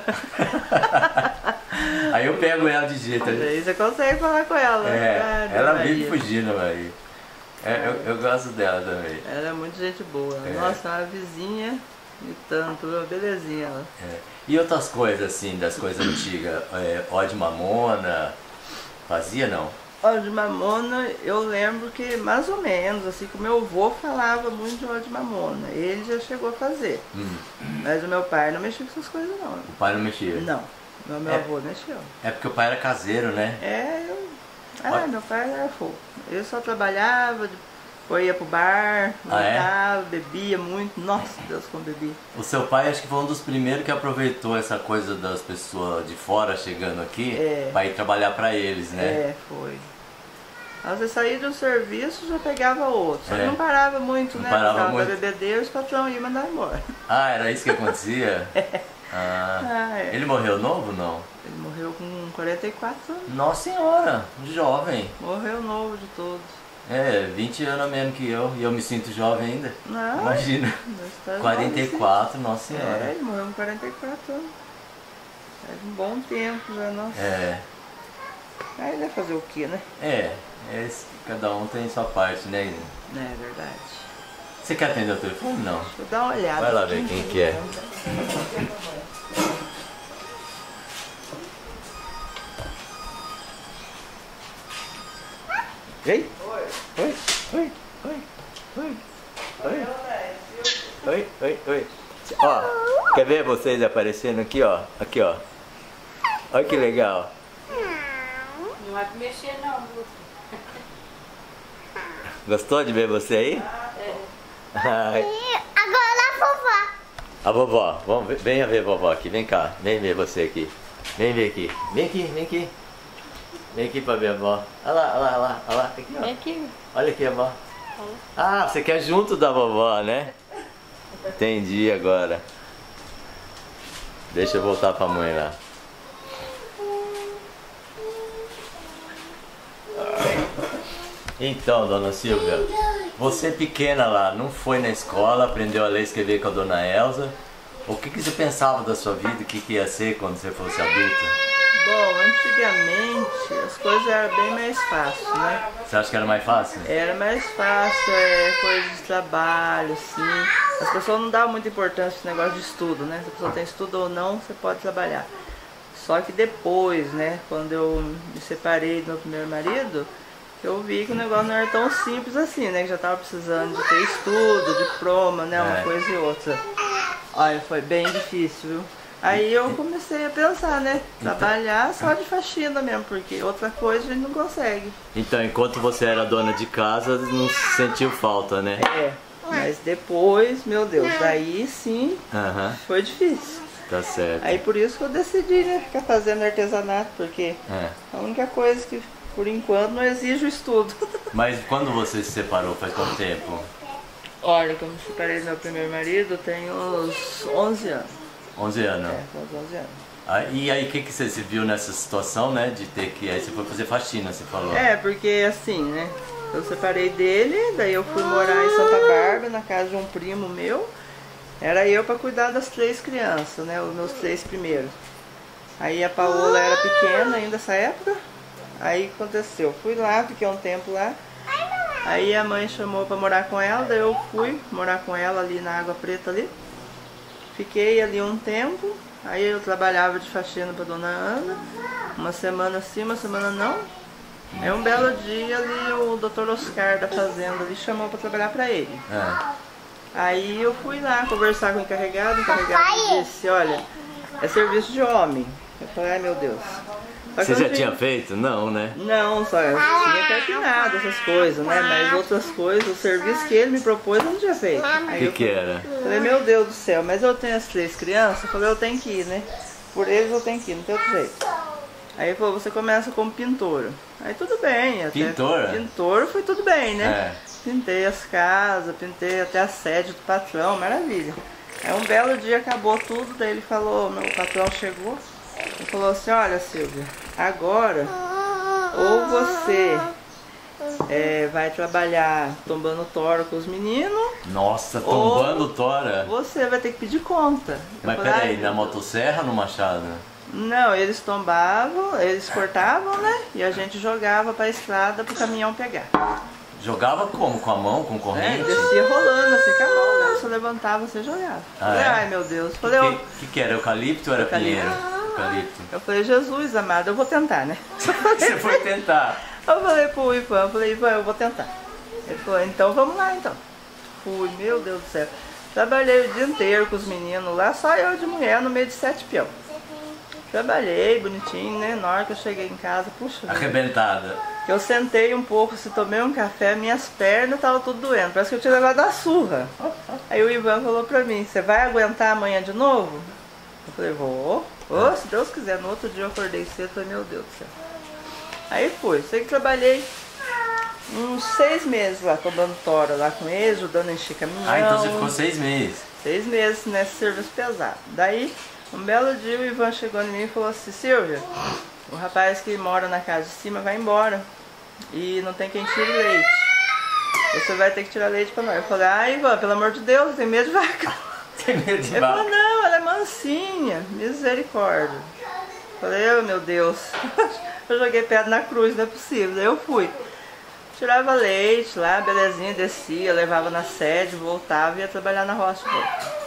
Aí eu pego ela de jeito. Aí você consegue falar com ela. É, Ah, dona ela Maria. vive fugindo, Maria. É, eu, eu gosto dela também. Ela é muito gente boa. É. Nossa, é uma vizinha e tanto. Uma belezinha ela. É. E outras coisas assim, das coisas antigas? É, ó de mamona, fazia não? Óleo de mamona, eu lembro que mais ou menos, assim, que o meu avô falava muito de óleo de mamona. Ele já chegou a fazer. Hum, Mas o meu pai não mexia com essas coisas não. o pai não mexia? Não, o meu É. avô mexeu. É porque o pai era caseiro, né? É, eu... Ah, Olha. meu pai era fogo. Ele só trabalhava, depois ia pro bar, Ah, é? voltava, bebia muito. Nossa, Deus, como bebia. O seu pai acho que foi um dos primeiros que aproveitou essa coisa das pessoas de fora chegando aqui É. para ir trabalhar para eles, né? É, foi. Às vezes saía de um serviço já pegava outro. Só que É. não parava muito, Não né? parava Ficava muito. pra bebedeira, os patrão iam mandar embora. Ah, era isso que acontecia? Ah, Ah, é. ele morreu novo não? Ele morreu com quarenta e quatro anos. Nossa senhora, jovem. Morreu novo de todos. É, vinte anos a menos que eu, e eu me sinto jovem ainda. Não, Imagina, nós tá quarenta e jovem, quatro, nossa sim. É, senhora. ele morreu com quarenta e quatro anos. Faz um bom tempo já, nossa. É, Aí vai fazer o quê, né? é, esse- cada um tem sua parte, né? É verdade. Você quer atender o telefone? Não. Deixa eu dar uma olhada. Vai lá aqui. ver quem que é. Ei? Oi, oi, oi, oi, oi, oi, oi, oi, oi. Ó, quer ver vocês aparecendo aqui, ó? Aqui, ó. Olha que legal. Não vai mexer não, Lu. Gostou de ver você aí? Ai. E agora a vovó. A vovó, vamos ver, venha ver a vovó aqui, vem cá, vem ver você aqui. Vem ver aqui, vem aqui, vem aqui. Vem aqui pra ver a vovó. Olha lá, olha lá, olha lá, olha lá, aqui, ó. Vem aqui. Olha aqui a vovó. Ah, você quer junto da vovó, né? Entendi agora. Deixa eu voltar pra mãe lá. Então, dona Silvia, você pequena lá, não foi na escola, aprendeu a ler e escrever com a dona Elza. O que, que você pensava da sua vida, o que, que ia ser quando você fosse adulta? Bom, antigamente as coisas eram bem mais fáceis, né? Você acha que era mais fácil? Era mais fácil, é, coisa de trabalho, assim. As pessoas não davam muita importância esse negócio de estudo, né? Se a pessoa tem estudo ou não, você pode trabalhar. Só que depois, né, quando eu me separei do meu primeiro marido, eu vi que o negócio não era tão simples assim, né? Que já tava precisando de ter estudo, diploma, né? Uma É. coisa e outra. Olha, foi bem difícil, viu? Aí eu comecei a pensar, né? Trabalhar só de faxina mesmo, porque outra coisa a gente não consegue. Então, enquanto você era dona de casa, não sentiu falta, né? É, mas depois, meu Deus, daí sim Aham, foi difícil. tá certo. Aí por isso que eu decidi, né? Ficar fazendo artesanato, porque É. a única coisa que por enquanto não exige o estudo. Mas quando você se separou, faz quanto tempo? Olha, quando eu me separei do meu primeiro marido, tem uns onze anos. onze anos. É, uns onze anos. Ah, e aí, o que, que você se viu nessa situação, né? De ter que... Aí você foi fazer faxina, você falou. É, porque assim, né? Eu separei dele, daí eu fui morar em Santa Bárbara, na casa de um primo meu. Era eu para cuidar das três crianças, né? Os meus três primeiros. Aí a Paola era pequena ainda nessa época. Aí aconteceu, fui lá, fiquei um tempo lá. Aí a mãe chamou para morar com ela, daí eu fui morar com ela ali na Água Preta ali. Fiquei ali um tempo, aí eu trabalhava de faxina para dona Ana, uma semana sim, uma semana não. Aí um belo dia ali o doutor Oscar da fazenda ali chamou para trabalhar para ele. É. Aí eu fui lá conversar com o encarregado, o encarregado disse, olha, é serviço de homem. Eu falei, ai meu Deus. Só que Você eu já não tinha feito? Não, né? Não, só eu tinha carpinado, essas coisas, né? Mas outras coisas, o serviço que ele me propôs eu não tinha feito. O Aí que eu que era? falei, meu Deus do céu, mas eu tenho as três crianças, eu falei, eu tenho que ir, né? Por eles eu tenho que ir, não tem outro jeito. Aí ele falou, você começa como pintor. Aí tudo bem. Até Pintora? Pintor foi tudo bem, né? É. Pintei as casas, pintei até a sede do patrão, maravilha. Aí um belo dia acabou tudo, daí ele falou, meu patrão chegou, ele falou assim, olha Silvia, agora ou você é, vai trabalhar tombando tora com os meninos, Nossa, tombando tora. você vai ter que pedir conta. Eu Mas falei, peraí, "Ai, na meu Deus." motosserra ou no machado? Não, eles tombavam, eles cortavam, né? E a gente jogava pra estrada pro caminhão pegar. Jogava como? Com a mão? Com É, corrente? descia rolando assim com a mão, né? Você levantava, você jogava. Ah, Falei, é? ai meu Deus. O Falei, eu, que, que, que era? Eucalipto ou era Eucalipto. pinheiro? Eucalipto. eu falei, Jesus amado, eu vou tentar, né? Você foi tentar. Eu falei pro Ivan, eu falei, Ivan, eu vou tentar. Ele falou, então vamos lá então. Fui, meu Deus do céu. Trabalhei o dia inteiro com os meninos lá, só eu de mulher no meio de sete peão. Trabalhei bonitinho, né? Na hora que eu cheguei em casa, puxa vida. Arrebentada. Eu sentei um pouco, se tomei um café, minhas pernas estavam tudo doendo. Parece que eu tinha levado a surra. Aí o Ivan falou pra mim, você vai aguentar amanhã de novo? Eu falei, vou. Oh, se Deus quiser. No outro dia eu acordei cedo e falei, meu Deus do céu. Aí foi, sei que trabalhei uns seis meses lá, tomando tora lá com eles, ajudando a encher caminhão. Ah, então você ficou seis meses. Seis meses nesse serviço pesado. Daí, um belo dia o Ivan chegou em mim e falou assim, Silvia, o rapaz que mora na casa de cima vai embora e não tem quem tire leite. Você vai ter que tirar leite pra nós. Eu falei, ah Ivan, pelo amor de Deus, tem medo de vaca. Tem medo de Ele falou, vaca? não, ela é mansinha, misericórdia. Eu falei, oh meu Deus, eu joguei pedra na cruz, não é possível. Daí eu fui. Tirava leite lá, belezinha, descia, levava na sede, voltava e ia trabalhar na roça de volta.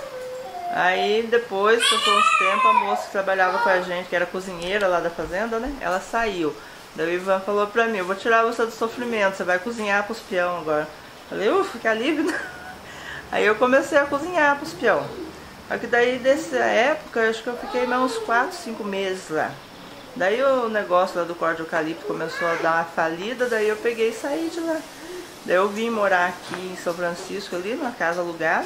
Aí depois, passou uns tempos, a moça que trabalhava com a gente, que era cozinheira lá da fazenda, né? Ela saiu. Daí o Ivan falou pra mim, eu vou tirar você do sofrimento, você vai cozinhar pros peão agora. Falei, ufa, que alívio, né? Aí eu comecei a cozinhar pros peão. Só que daí dessa época, acho que eu fiquei mais uns quatro, cinco meses lá. Daí o negócio lá do corte de eucalipto começou a dar uma falida, daí eu peguei e saí de lá. Daí eu vim morar aqui em São Francisco ali, numa casa alugada.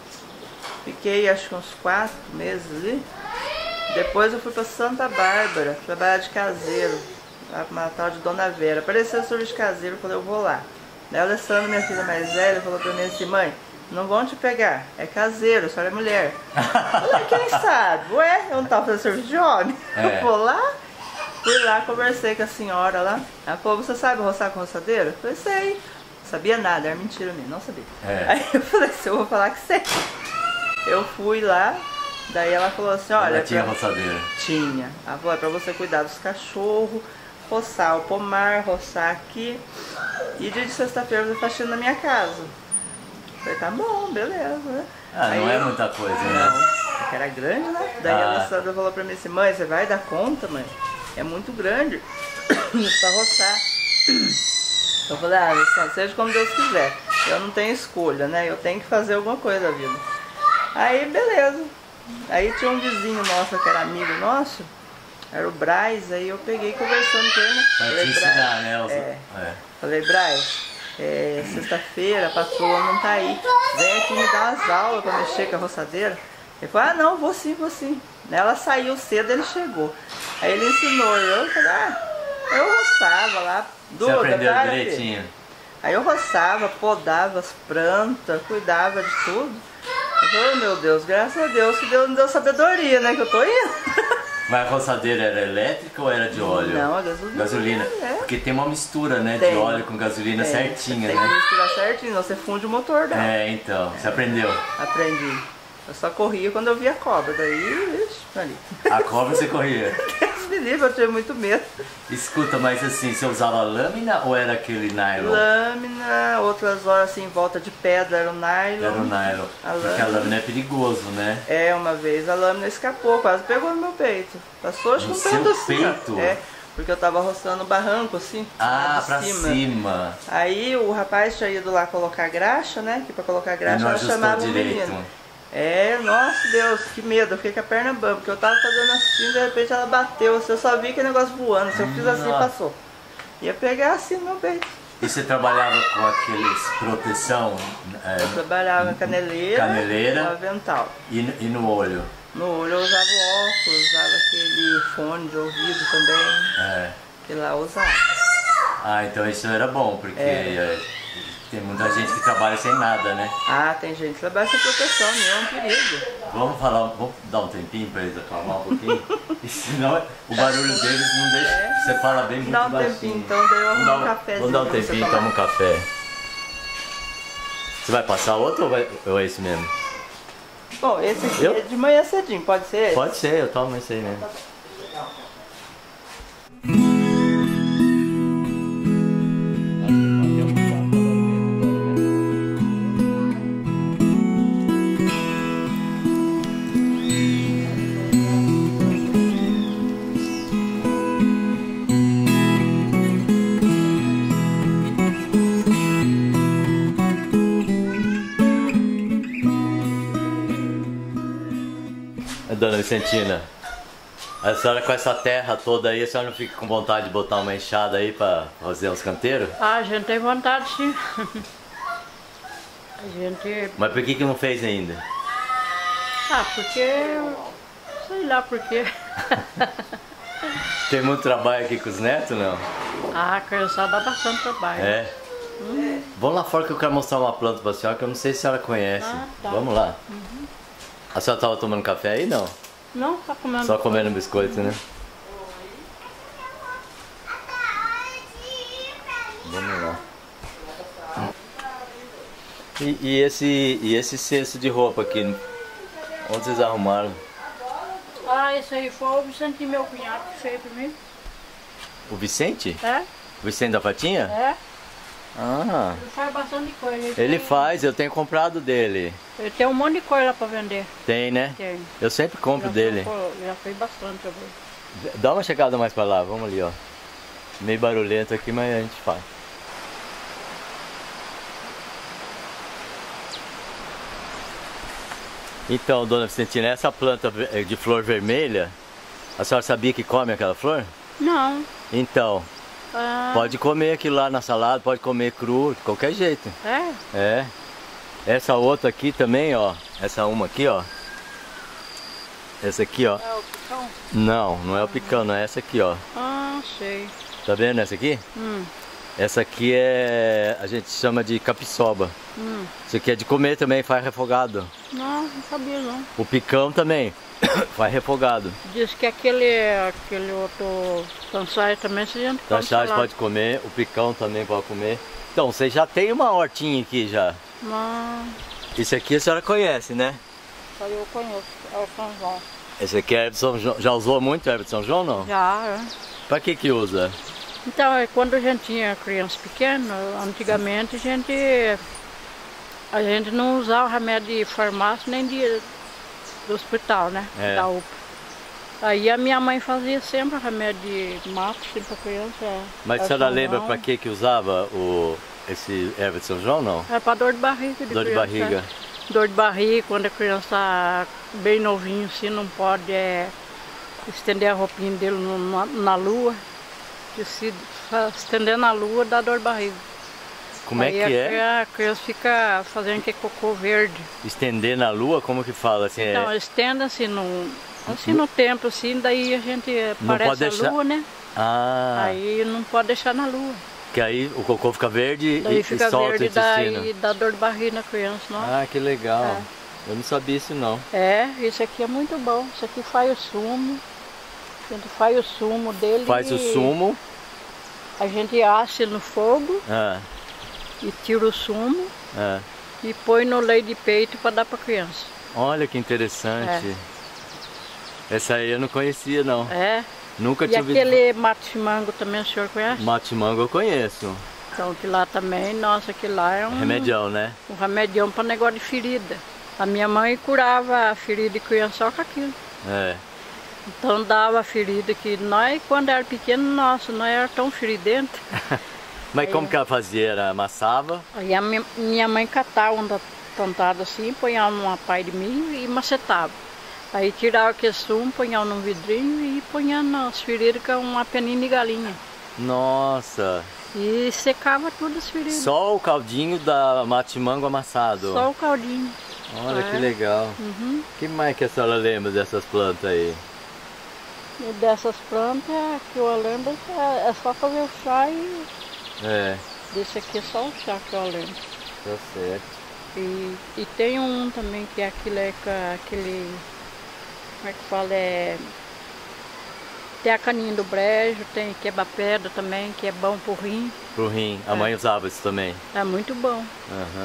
Fiquei acho que uns quatro meses ali. Depois eu fui para Santa Bárbara, trabalhar de caseiro, lá pra uma tal de Dona Vera. Apareceu o serviço de caseiro, eu falei, eu vou lá. Daí a Alessandra, minha filha mais velha, falou pra mim assim, mãe, não vão te pegar, é caseiro, a senhora é mulher. Eu falei, quem sabe? Ué, eu não tava fazendo serviço de homem. É. Eu vou lá. Fui lá, conversei com a senhora lá. Ela falou, você sabe roçar com roçadeira? Eu falei, sei. Não sabia nada, era mentira minha, não sabia. É. Aí eu falei assim, eu vou falar que sei. Eu fui lá, daí ela falou assim, olha... Ela tinha pra... roçadeira? Tinha. Ela falou, é pra você cuidar dos cachorros, roçar o pomar, roçar aqui. E dia de sexta-feira eu faxina na minha casa. Eu falei, tá bom, beleza, né? Ah, não Aí, é muita coisa, não, né? porque era grande, né? Daí Ah. a Alessandra falou pra mim assim, mãe, você vai dar conta, mãe? É muito grande pra roçar. Eu falei, ah, Alessandra, seja como Deus quiser. Eu não tenho escolha, né? Eu tenho que fazer alguma coisa da vida. Aí, beleza. Aí tinha um vizinho nosso, que era amigo nosso, era o Braz, aí eu peguei conversando com ele. Pra Falei, te ensinar, Braz, né? Os... é. É. Falei, Braz, é, sexta-feira a patroa não tá aí. Vem aqui me dar umas aulas pra mexer com a roçadeira. Ele falou, ah não, vou sim, vou sim. Ela saiu cedo, ele chegou. Aí ele ensinou, eu falei, ah, eu roçava lá. Você aprendeu direitinho? Aí eu roçava, podava as plantas, cuidava de tudo. Eu falei, oh, meu Deus, graças a Deus que Deus me deu sabedoria, né, que eu tô indo. Mas a roçadeira era elétrica ou era de óleo? Não, a gasolina. Gasolina. É. Porque tem uma mistura, né? Tem. De óleo com gasolina É, certinha, tem que né? misturar certinho, senão você funde o motor dela. É, então. Você aprendeu. Aprendi. Eu só corria quando eu via cobra, daí, ixi, ali. A cobra você corria. Deus me livre, eu tinha muito medo. Escuta, mas assim, você usava lâmina ou era aquele nylon? Lâmina, outras horas assim, em volta de pedra era o nylon. Era o nylon. A Porque a lâmina. lâmina é perigoso, né? É, uma vez a lâmina escapou, quase pegou no meu peito. Passou acho que No um seu tanto assim, ó. peito? É, porque eu tava roçando o barranco assim. Ah, lá de pra cima. Aí o rapaz tinha ido lá colocar graxa, né? Que pra colocar E graxa não ela ajustou chamava o direito. menino. É, nossa Deus, que medo, eu fiquei com a perna bamba, porque eu tava fazendo assim, de repente ela bateu, assim, eu só vi aquele negócio voando, se eu fiz assim, Nossa. passou. Ia pegar assim no meu peito. E você trabalhava com aqueles proteção é, Eu trabalhava caneleira, Caneleira. e avental. e, no- e no olho? No olho eu usava óculos, usava aquele fone de ouvido também, É. que lá eu usava. Ah, então isso era bom, porque É. é, tem muita gente que trabalha sem nada, né? Ah, tem gente que trabalha sem proteção, não é um perigo. Vamos falar, vamos dar um tempinho pra eles acalmar um pouquinho? E senão o barulho deles não deixa. É. Você fala bem muito Dá um baixinho. tempinho, então daí eu Vamos dar arrumo um um- cafezinho. Vamos dar um pra você tempinho, tomar. toma um café. Você vai passar outro ou, vai, ou é esse mesmo? Bom, esse aqui Eu? é de manhã cedinho, pode ser esse? Pode ser, eu tomo esse aí mesmo. Dona Vicentina, a senhora com essa terra toda aí, a senhora não fica com vontade de botar uma enxada aí pra fazer uns canteiros? Ah, a gente tem vontade sim. A gente. Mas por que que não fez ainda? Ah, porque. Sei lá por quê. Tem muito trabalho aqui com os netos, não? Ah, a criançada dá bastante trabalho. É? Vamos lá fora que eu quero mostrar uma planta pra senhora que eu não sei se a senhora conhece. Ah, tá. Vamos lá. A senhora tava tomando café aí, não? Não, tá comendo. Só comendo biscoito, né? Vamos lá. E, e esse, e esse cesto de roupa aqui? Onde vocês arrumaram? Ah, esse aí foi o Vicente, meu cunhado, que fez pra mim. O Vicente? É? O Vicente da Fatinha? É. Ah, Ele faz bastante coisa. Ele, ele tem- faz, eu tenho comprado dele. Ele tem um monte de coisa lá pra vender. Tem, né? Tem. Eu sempre compro Já dele. comprou- Já fez bastante também. Dá uma chegada mais pra lá, vamos ali, ó. Meio barulhento aqui, mas a gente faz. Então, dona Vicentina, essa planta ve- de flor vermelha, a senhora sabia que come aquela flor? Não. Então, Ah, pode comer aquilo lá na salada, pode comer cru, de qualquer jeito. É? É. Essa outra aqui também, ó. Essa uma aqui, ó. Essa aqui, ó. É o picão? Não, não é o picão, não é essa aqui, ó. Ah, sei. Tá vendo essa aqui? Hum. Essa aqui é... a gente chama de capiçoba. Hum. Isso aqui é de comer também, faz refogado. Não, não sabia não. O picão também, faz refogado. Diz que aquele, aquele outro tançai também se a gente come Tanchás salada. pode comer, o picão também pode comer. Então, você já tem uma hortinha aqui já. Não, Esse aqui a senhora conhece, né? só eu conheço, é o São João. Esse aqui é erva de São João. Já usou muito a erva de São João, não? Já, é. Pra que que usa? Então, é, quando a gente tinha criança pequena, antigamente a gente, a gente não usava remédio de farmácia nem de, do hospital, né? É. Da U P A. Aí a minha mãe fazia sempre remédio de mato, assim, pra criança. É, Mas é a senhora São lembra João. pra que que usava o, esse erva de São João, não? É pra dor de barriga de Dor de criança, barriga. é. Dor de barriga, quando a criança tá bem novinho, assim, não pode é, estender a roupinha dele no- na, na lua. Que se fa- estender na lua dá dor de barriga. Como Aí é que a, é? A criança fica fazendo que cocô verde. Estender na lua, como que fala? Assim, é... Então, estenda assim no, assim no tempo, assim, daí a gente Não parece pode a deixar- lua, né? Ah, Aí não pode deixar na lua. que aí o cocô fica verde Daí e, fica e solta verde o e dá, intestino. e dá dor de barriga na criança, não? Ah, que legal. É. Eu não sabia isso não. É, isso aqui é muito bom. Isso aqui faz o sumo. A gente faz o sumo dele. Faz o e sumo. A gente assa no fogo Ah, e tira o sumo ah. e põe no leite de peito para dar para criança. Olha que interessante. Essa aí eu não conhecia não. É. Nunca E tinha ouvido. aquele mate-mango também o senhor conhece? Mate-mango eu conheço. Então, que lá também, nossa, que lá é um Remedião, né? um remedião para negócio de ferida. A minha mãe curava a ferida de criança só com aquilo. É. Então dava a ferida que nós, quando era pequeno, nossa, nós era tão feridento. Mas como que ela fazia? Era amassava? Aí a minha, minha mãe catava uma tantada assim, punhava numa pai de milho e macetava. Aí tirava aquele sumo, punhava num vidrinho e punha nas feridas com uma peninha de galinha. Nossa! E secava tudo as feridas. Só o caldinho da mate-mango amassado. Só o caldinho. Olha É. que legal. Uhum. O que mais que a senhora lembra dessas plantas aí? E dessas plantas que eu lembro é, é só fazer o chá e É, desse aqui é só o chá que eu lembro. tá certo. E, e tem um também que é aquele, é ca- aquele, como é que fala, é, tem a caninha do brejo, tem quebra-pedra também, que é bom pro rim, Pro rim. A É. mãe usava isso também. é muito bom. Aham.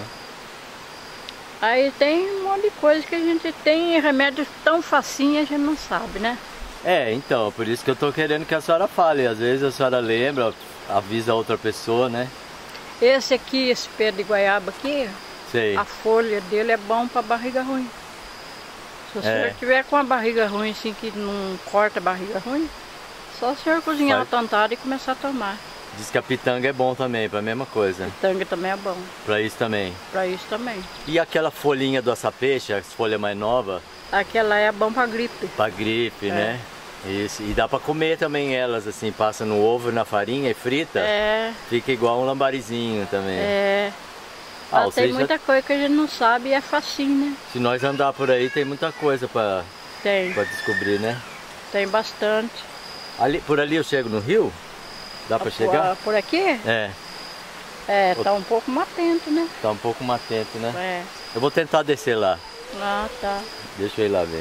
Aí tem um monte de coisa que a gente tem, remédios tão facinho a gente não sabe, né? É, então, por isso que eu tô querendo que a senhora fale. Às vezes a senhora lembra, avisa outra pessoa, né? Esse aqui, esse pé de goiaba aqui, Sei. a folha dele é bom para barriga ruim. Se o É. senhor tiver com a barriga ruim, assim, que não corta a barriga ruim, só o senhor cozinhar a Faz- tantada e começar a tomar. Diz que a pitanga é bom também, pra mesma coisa. Tanga também é bom, Pra isso também. para isso também. E aquela folhinha do açapeixe, as folhas mais novas, Aquela é bom para gripe. pra gripe, É. né? Isso. E dá pra comer também elas, assim, passa no ovo, na farinha e frita. É, Fica igual um lambarizinho também. é. Ah, Ah, ou tem seja, muita coisa que a gente não sabe e é facinho, né? se nós andar por aí, tem muita coisa pra, Tem, pra descobrir, né? tem bastante. Ali, por ali eu chego no rio? Dá pra Ah, chegar? Por aqui? É, É, tá um pouco matento, né? tá um pouco matento, né? É. Eu vou tentar descer lá. Ah, tá. Deixa eu ir lá ver.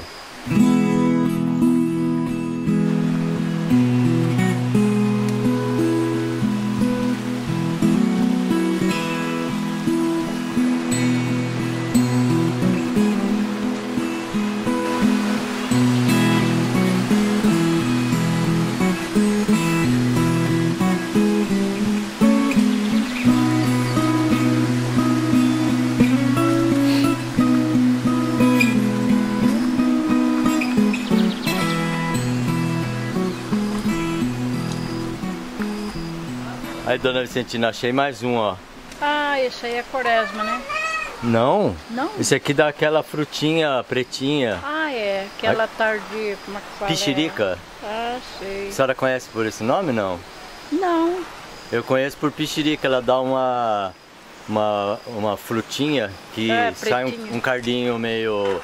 Aí, dona Vicentina, achei mais um, ó. Ah, isso aí é quaresma, né? Não? Não? Isso aqui dá aquela frutinha pretinha. Ah, é. Aquela tarde, como é que fala? Pichirica. Ah, sei. A senhora conhece por esse nome, não? Não. Eu conheço por pichirica, ela dá uma, uma, uma frutinha que É, sai pretinha. um, um cardinho meio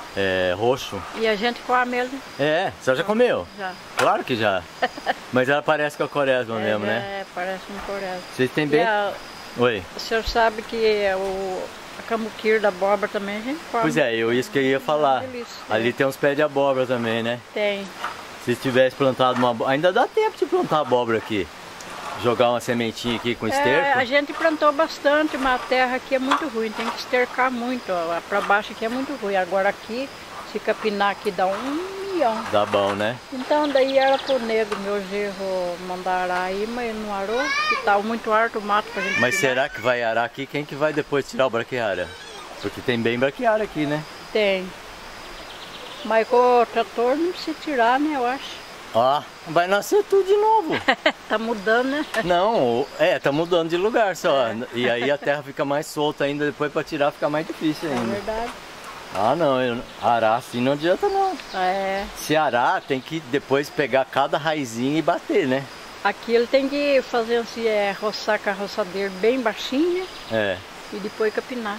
é, roxo. E a gente come ele. É, você já comeu? Já. Claro que já. Mas ela parece com a quaresma É, mesmo, né? É, parece um quaresma. Vocês têm E bem... a- Oi. o senhor sabe que o, a cambuquira da abóbora também a gente come. Pois é, eu isso que eu ia falar. delícia. Ali tem uns pés de abóbora também, né? Tem. Se tivesse plantado uma abóbora... Ainda dá tempo de plantar abóbora aqui. Jogar uma sementinha aqui com É, esterco. a gente plantou bastante, mas a terra aqui é muito ruim, tem que estercar muito. ó, Pra baixo aqui é muito ruim. Agora aqui, se capinar aqui dá um milhão. Dá bom, né? Então daí era pro nego, meu genro mandar arar aí, mas não arou, que tava muito alto o mato pra gente Mas pinar. será que vai arar aqui? Quem que vai depois tirar o braquiária? Porque tem bem braquiária aqui, né? Tem. Mas com o trator não precisa tirar, né, eu acho. Ó, vai nascer tudo de novo. Tá mudando, né? Não, é, tá mudando de lugar só. E aí a terra fica mais solta ainda, depois pra tirar fica mais difícil É ainda. verdade. Ah não, eu- arar assim não adianta não. É. Se arar, tem que depois pegar cada raizinha e bater, né? Aqui ele tem que fazer assim, é, roçar com a roçadeira bem baixinha É, e depois capinar.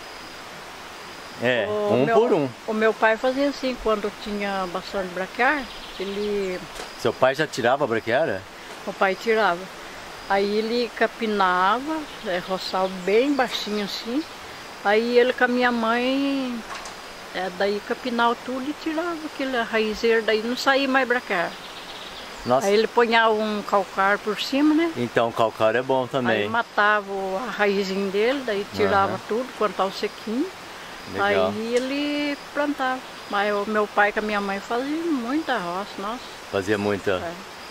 é, O um meu- por um. O meu pai fazia assim, quando tinha bastante braquiária, ele, Seu pai já tirava a braquiária? o pai tirava. Aí ele capinava, é, roçava bem baixinho assim. Aí ele com a minha mãe, é, daí capinava tudo e tirava aquele raizeiro, daí não saía mais braquiária. Nossa, Aí ele punha um calcário por cima, né? então calcário é bom Aí também. matava o- a raizinha dele, daí tirava Aham. tudo quando estava sequinho. Legal. Aí ele plantava. Mas o meu pai com a minha mãe faziam muita roça, nossa. Fazia muita. É.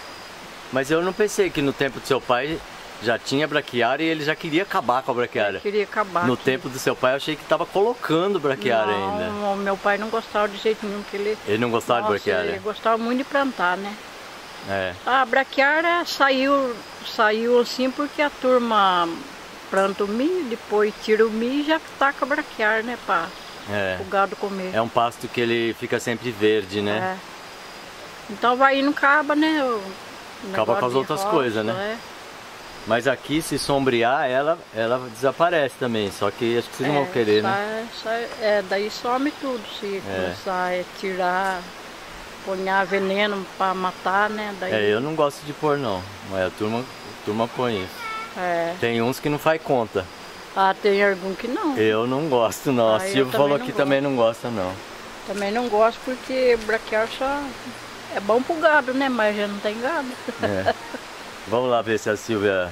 Mas eu não pensei que no tempo do seu pai já tinha braquiária e ele já queria acabar com a braquiária. Eu queria acabar. No aqui. tempo do seu pai eu achei que estava colocando braquiária não, ainda. o meu pai não gostava de jeito nenhum, que ele, Ele não gostava nossa, de braquiária. ele gostava muito de plantar, né? É. A braquiária saiu, saiu assim porque a turma planta o milho, depois tira o milho e já taca a braquiária, né, para É. o gado comer. É um pasto que ele fica sempre verde, né? É. Então vai indo acaba, né? o Acaba negócio com as de outras roça, coisas, né? é. Mas aqui, se sombrear, ela, ela desaparece também. Só que acho que vocês não vão É, querer, né? sai- sai- é, daí some tudo, se começar a tirar, ponhar veneno para matar, né? Daí, É, eu não gosto de pôr não. Mas a turma, a turma põe isso. é. Tem uns que não faz conta. Ah, tem algum que não. Eu não gosto não. Ah, A eu Silvia também falou não que gosto. também não gosta não. Também não gosto porque braquiária só é bom pro gado, né? Mas já não tem gado. É. Vamos lá ver se a Silvia...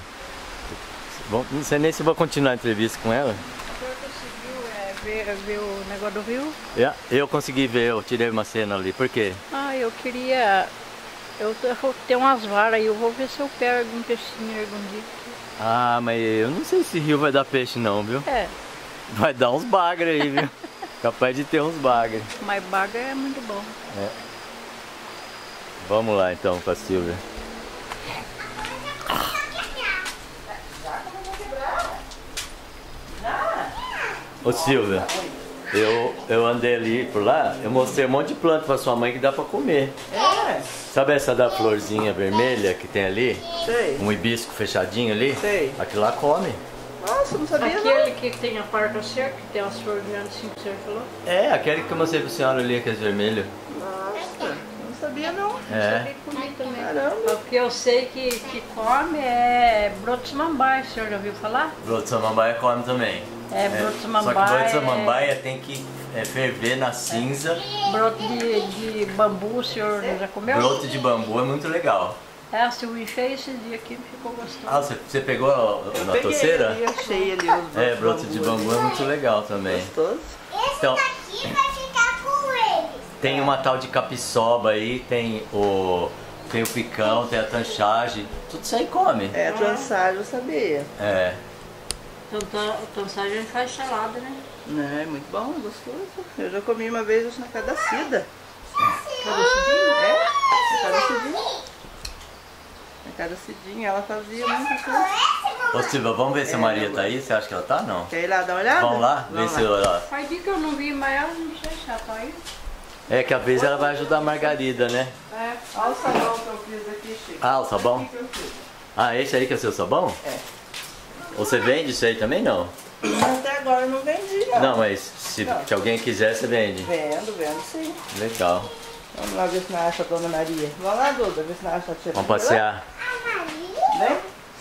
Bom, não sei nem se vou continuar a entrevista com ela. O senhor conseguiu é, ver, ver o negócio do rio? É, eu consegui ver, eu tirei uma cena ali. Por quê? Ah, eu queria... Eu eu tenho umas varas aí, eu vou ver se eu pego algum peixinho algum dia. Ah, mas eu não sei se rio vai dar peixe não, viu? É, Vai dar uns bagre aí, viu? Capaz de ter uns bagre. mas baga é muito bom. Vamos lá então com a Silvia. Ô Silvia, eu, eu andei ali por lá, eu mostrei um monte de planta pra sua mãe que dá pra comer. É, Sabe essa da florzinha vermelha que tem ali? sei. Um hibisco fechadinho ali? Sei. Aquilo lá come. Nossa, não sabia não. Aquele que tem a parte certa, que tem as flores grandes assim que o senhor falou. É, aquele que eu mostrei pra senhora ali, que é vermelho. Nossa, não sabia não. É. Eu comi também. Caramba. O que eu sei que, que come é broto de samambaia, o senhor já ouviu falar? Broto de samambaia come também. É, broto de Só que broto samambaia, de samambaia tem que é, ferver na cinza. broto de, de bambu, o senhor já comeu? Broto de bambu é muito legal. É, a Silvia fez esse dia aqui, ficou gostoso. Ah, você, você pegou a, na Peguei toceira? ali, achei ali os É, broto de bambu é muito legal também. Gostoso. Esse Então- daqui vai ficar com eles. Tem uma tal de capiçoba aí, tem o, tem o picão, tem a tanchagem, tudo isso aí come. É, trançagem eu sabia. É. Então, então a gente faz salada, né? É, muito bom, gostoso. Eu já comi uma vez acho, na Cadacida. Cada cidinho. É, na Cadacidinha. Na Cadacidinha ela fazia muita coisa. Ô Silvia, vamos ver se a Maria tá aí, você acha que ela tá? Não. Quer ir lá dar uma olhada? Vamos lá? Ver Vamos se lá. ela... Faz dia que eu não vi, mas ela não sei se ela tá aí. É que às vezes ela vai ajudar a Margarida, né? É. Olha o sabão que eu fiz aqui, Chico. Ah, o sabão? O que que eu fiz? Ah, esse aí que é o seu sabão? É. Ou você vende isso aí também, não? Até agora eu não vendi, não. Não, mas se, se alguém quiser, você vende. Vendo, vendo sim. Legal. Vamos lá ver se não acha a Dona Maria. Vamos lá, Duda, ver se não acha a tia. Vamos passear. Vem.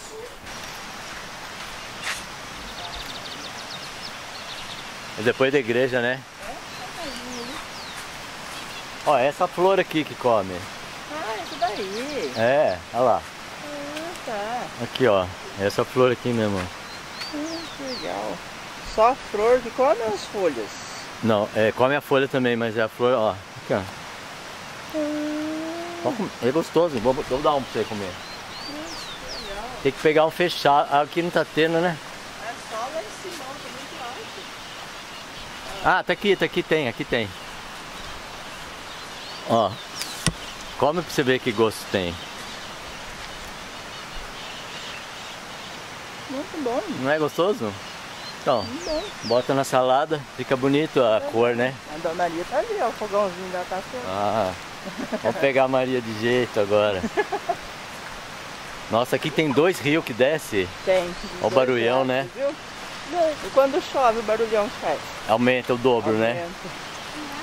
É depois da igreja, né? Ó, essa flor aqui que come. Ah, isso daí. É, olha lá. Ah, tá. Aqui, ó. Essa flor aqui mesmo. Hum, que legal. Só a flor que come as folhas. Não, é, come a folha também, mas é a flor, ó. Aqui, ó. Pode comer, é gostoso, vou, vou dar um pra você comer. Tem que pegar um fechado. Aqui não tá tendo, né? É só lá em cima, tá muito alto. Ah, tá aqui, tá aqui, tem, aqui tem. Ó. Come pra você ver que gosto tem. Muito bom. Não é gostoso? Então, Muito bom. bota na salada, fica bonito a cor, né? A Dona Maria tá ali, ó, o fogãozinho dela tá assim. Ah, vamos pegar a Maria de jeito agora. Nossa, aqui tem dois rios que desce. Tem. Olha o barulhão, né? Viu? E quando chove, o barulhão que faz. Aumenta o dobro, né? Aumenta.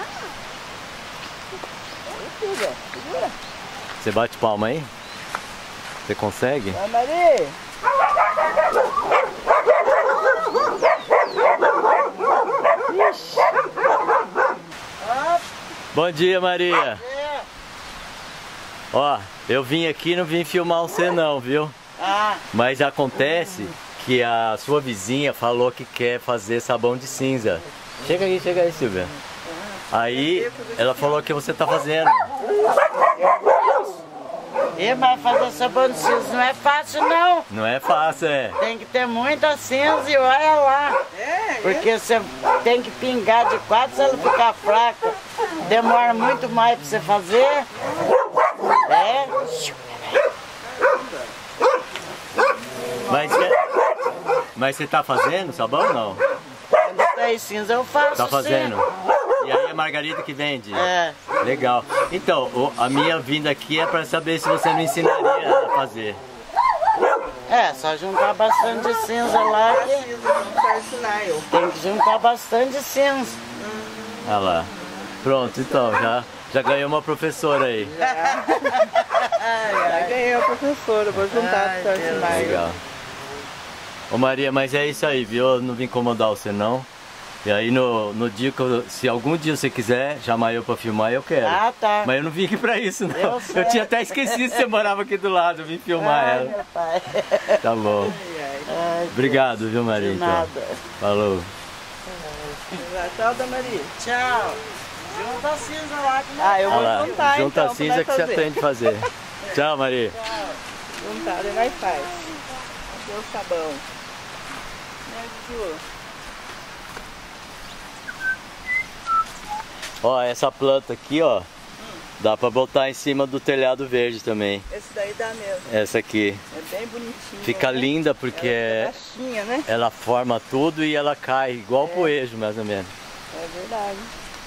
Segura, segura. Você bate palma aí? Você consegue? Dona Maria. Ixi. Bom dia, Maria. Ó, eu vim aqui, não vim filmar você não, viu? Ah, Mas acontece que a sua vizinha falou que quer fazer sabão de cinza. Chega aí, chega aí, Silvia. Aí ela falou que você tá fazendo. E mas fazer sabão de cinza não é fácil não. Não é fácil, é. Tem que ter muita cinza e olha lá. é, Porque você tem que pingar de quatro se ela ficar fraca. Demora muito mais pra você fazer. É. Mas, mas você tá fazendo sabão ou não? Quando tem cinza eu faço. Tá fazendo? Sim. E aí a Margarida que vende? É. Legal. Então, o- a minha vinda aqui é pra saber se você me ensinaria a fazer. É, só juntar bastante cinza lá que não quero ensinar eu. tem que juntar bastante cinza. Olha lá. Pronto, então, já, já ganhou uma professora aí. Já ganhei a professora, vou juntar Ai, pra Deus. ensinar eu. Legal. Ô Maria, mas é isso aí, viu? Eu não vim incomodar você não. E aí no, no dia que eu, se algum dia você quiser chamar eu pra filmar, eu quero. Ah, tá. Mas eu não vim aqui pra isso não. Eu sei. Eu tinha até esquecido que você morava aqui do lado, eu vim filmar Ai, ela. meu pai. Tá bom. Ai, Obrigado, viu Maria? de Então. nada. Falou. Tchau, Dona Maria. Tchau. Junta a cinza lá que Ah, eu vou Olha lá, juntar junta então, a cinza que você aprende a fazer. Tchau, Maria. Juntar, daí nós faz. Cadê o sabão? Né, Ju? Ó, essa planta aqui, ó, dá pra botar em cima do telhado verde também. Esse daí dá mesmo. Essa aqui. É bem bonitinho. Fica né? linda porque Ela é baixinha, né? ela forma tudo e ela cai igual o poejo, mais ou menos. É verdade.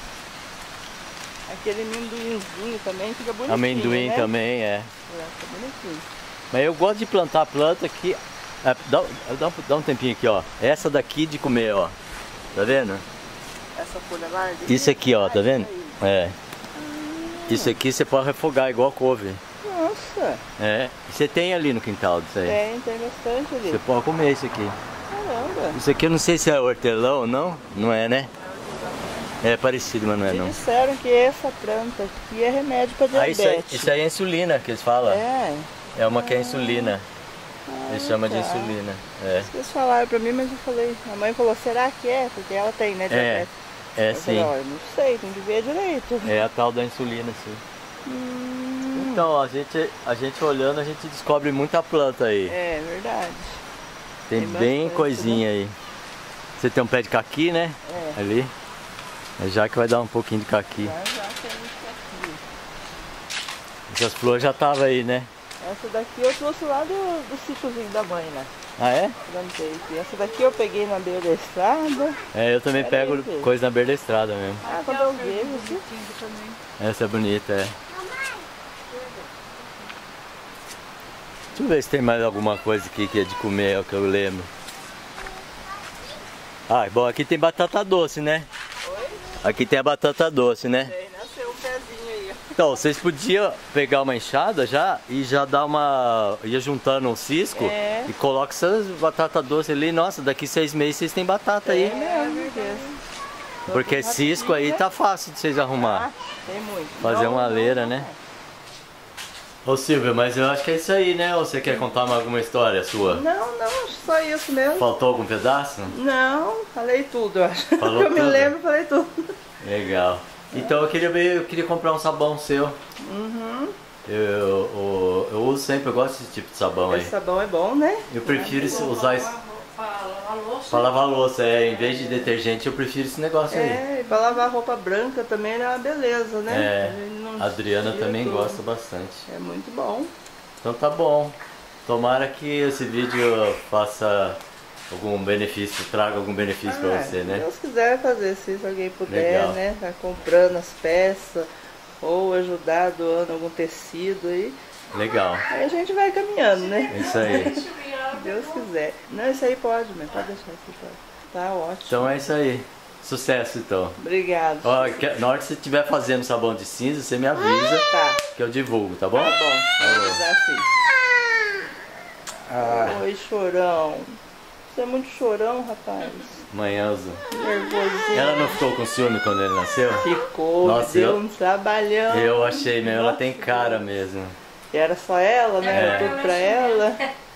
Aquele amendoinzinho também fica bonitinho, Amendoim né? também, é. É, fica bonitinho. Mas eu gosto de plantar planta que... é, dá, dá, um- dá um tempinho aqui, ó. Essa daqui de comer, ó. Tá vendo? Essa folha larga. Isso aqui, ó, tá Ah, vendo? isso aí. É. Isso aqui você pode refogar igual couve. Nossa, É. E você tem ali no quintal disso aí. tem, tem bastante ali. Você pode comer isso aqui. Caramba. Isso aqui eu não sei se é hortelã ou não. Não é, né? É parecido, mas não é Me não. disseram que essa planta aqui é remédio para Ah, isso aí, diabetes. isso aí é insulina que eles falam. É, É uma que é insulina. Eles chamam de tá. insulina. É. Vocês falaram pra mim, mas eu falei, a mãe falou, será que é? Porque ela tem, né, É, diabetes. é Eu falei, sim. olha, não sei, tem que ver direito. É a tal da insulina, sim. Hum, Então, ó, a gente, a gente olhando, a gente descobre muita planta aí. é verdade. Tem tem bem bastante, coisinha aí. Você tem um pé de caqui, né? É. Ali. Já que vai dar um pouquinho de caqui. Já, já tem isso aqui. Essas flores já estavam aí, né? Essa daqui eu trouxe lá do, do sítiozinho da mãe, né? Ah, é? Plantei aqui. Essa daqui eu peguei na beira da estrada. É, eu também Pera aí, pego filho. coisa na beira da estrada mesmo. Ah, quando eu vejo, assim, Essa é bonita, é. Deixa eu ver se tem mais alguma coisa aqui que é de comer, é o que eu lembro. Ah, bom, aqui tem batata doce, né? Oi? Aqui tem a batata doce, né? Tem, nasceu um pezinho aí. Então, vocês podiam pegar uma enxada já e já dar uma... ia juntando um cisco É. e coloca essas batatas doces ali. Nossa, daqui seis meses vocês têm batata aí. É mesmo, mesmo. Porque cisco aí tá fácil de vocês arrumar. Tem muito. Fazer Não, uma não, leira, não. né? Ô Silvia, mas eu acho que é isso aí, né? Ou você quer contar mais alguma história sua? Não, não, só isso mesmo. Faltou algum pedaço? Não, falei tudo, eu acho. Falou eu me tudo? lembro, falei tudo. Legal. Então eu queria ver, eu queria comprar um sabão seu. Uhum. Eu, eu, eu uso sempre, eu gosto desse tipo de sabão aí. Esse sabão é bom, né? Eu prefiro esse- usar esse pra lavar louça, é, em vez de detergente eu prefiro esse negócio aí. É, e pra lavar roupa branca também é uma beleza, né? É, A gente não a Adriana tira também tudo. gosta bastante. É muito bom. Então tá bom. Tomara que esse vídeo faça algum benefício, traga algum benefício pra Ah, você, se né? Deus quiser fazer, se alguém puder, Legal. né? Tá comprando as peças ou ajudar doando algum tecido aí. Legal. Aí a gente vai caminhando, É né? isso aí. Se Deus quiser. Não, isso aí pode, mas pode deixar, isso pode. Tá ótimo. Então é isso aí. Sucesso então. Obrigado. Ó, que- na hora que você estiver fazendo sabão de cinza, você me avisa Tá, que eu divulgo, tá bom? tá bom. Vou avisar sim. Ah, Oi, chorão. Você é muito chorão, rapaz. manhãzo. Nervosinho. Ela não ficou com ciúme quando ele nasceu? Ficou, Nossa, deu eu- um trabalhão. Eu achei mesmo, ela tem Nossa, cara mesmo. E era só ela, né? Era É. tudo pra ela.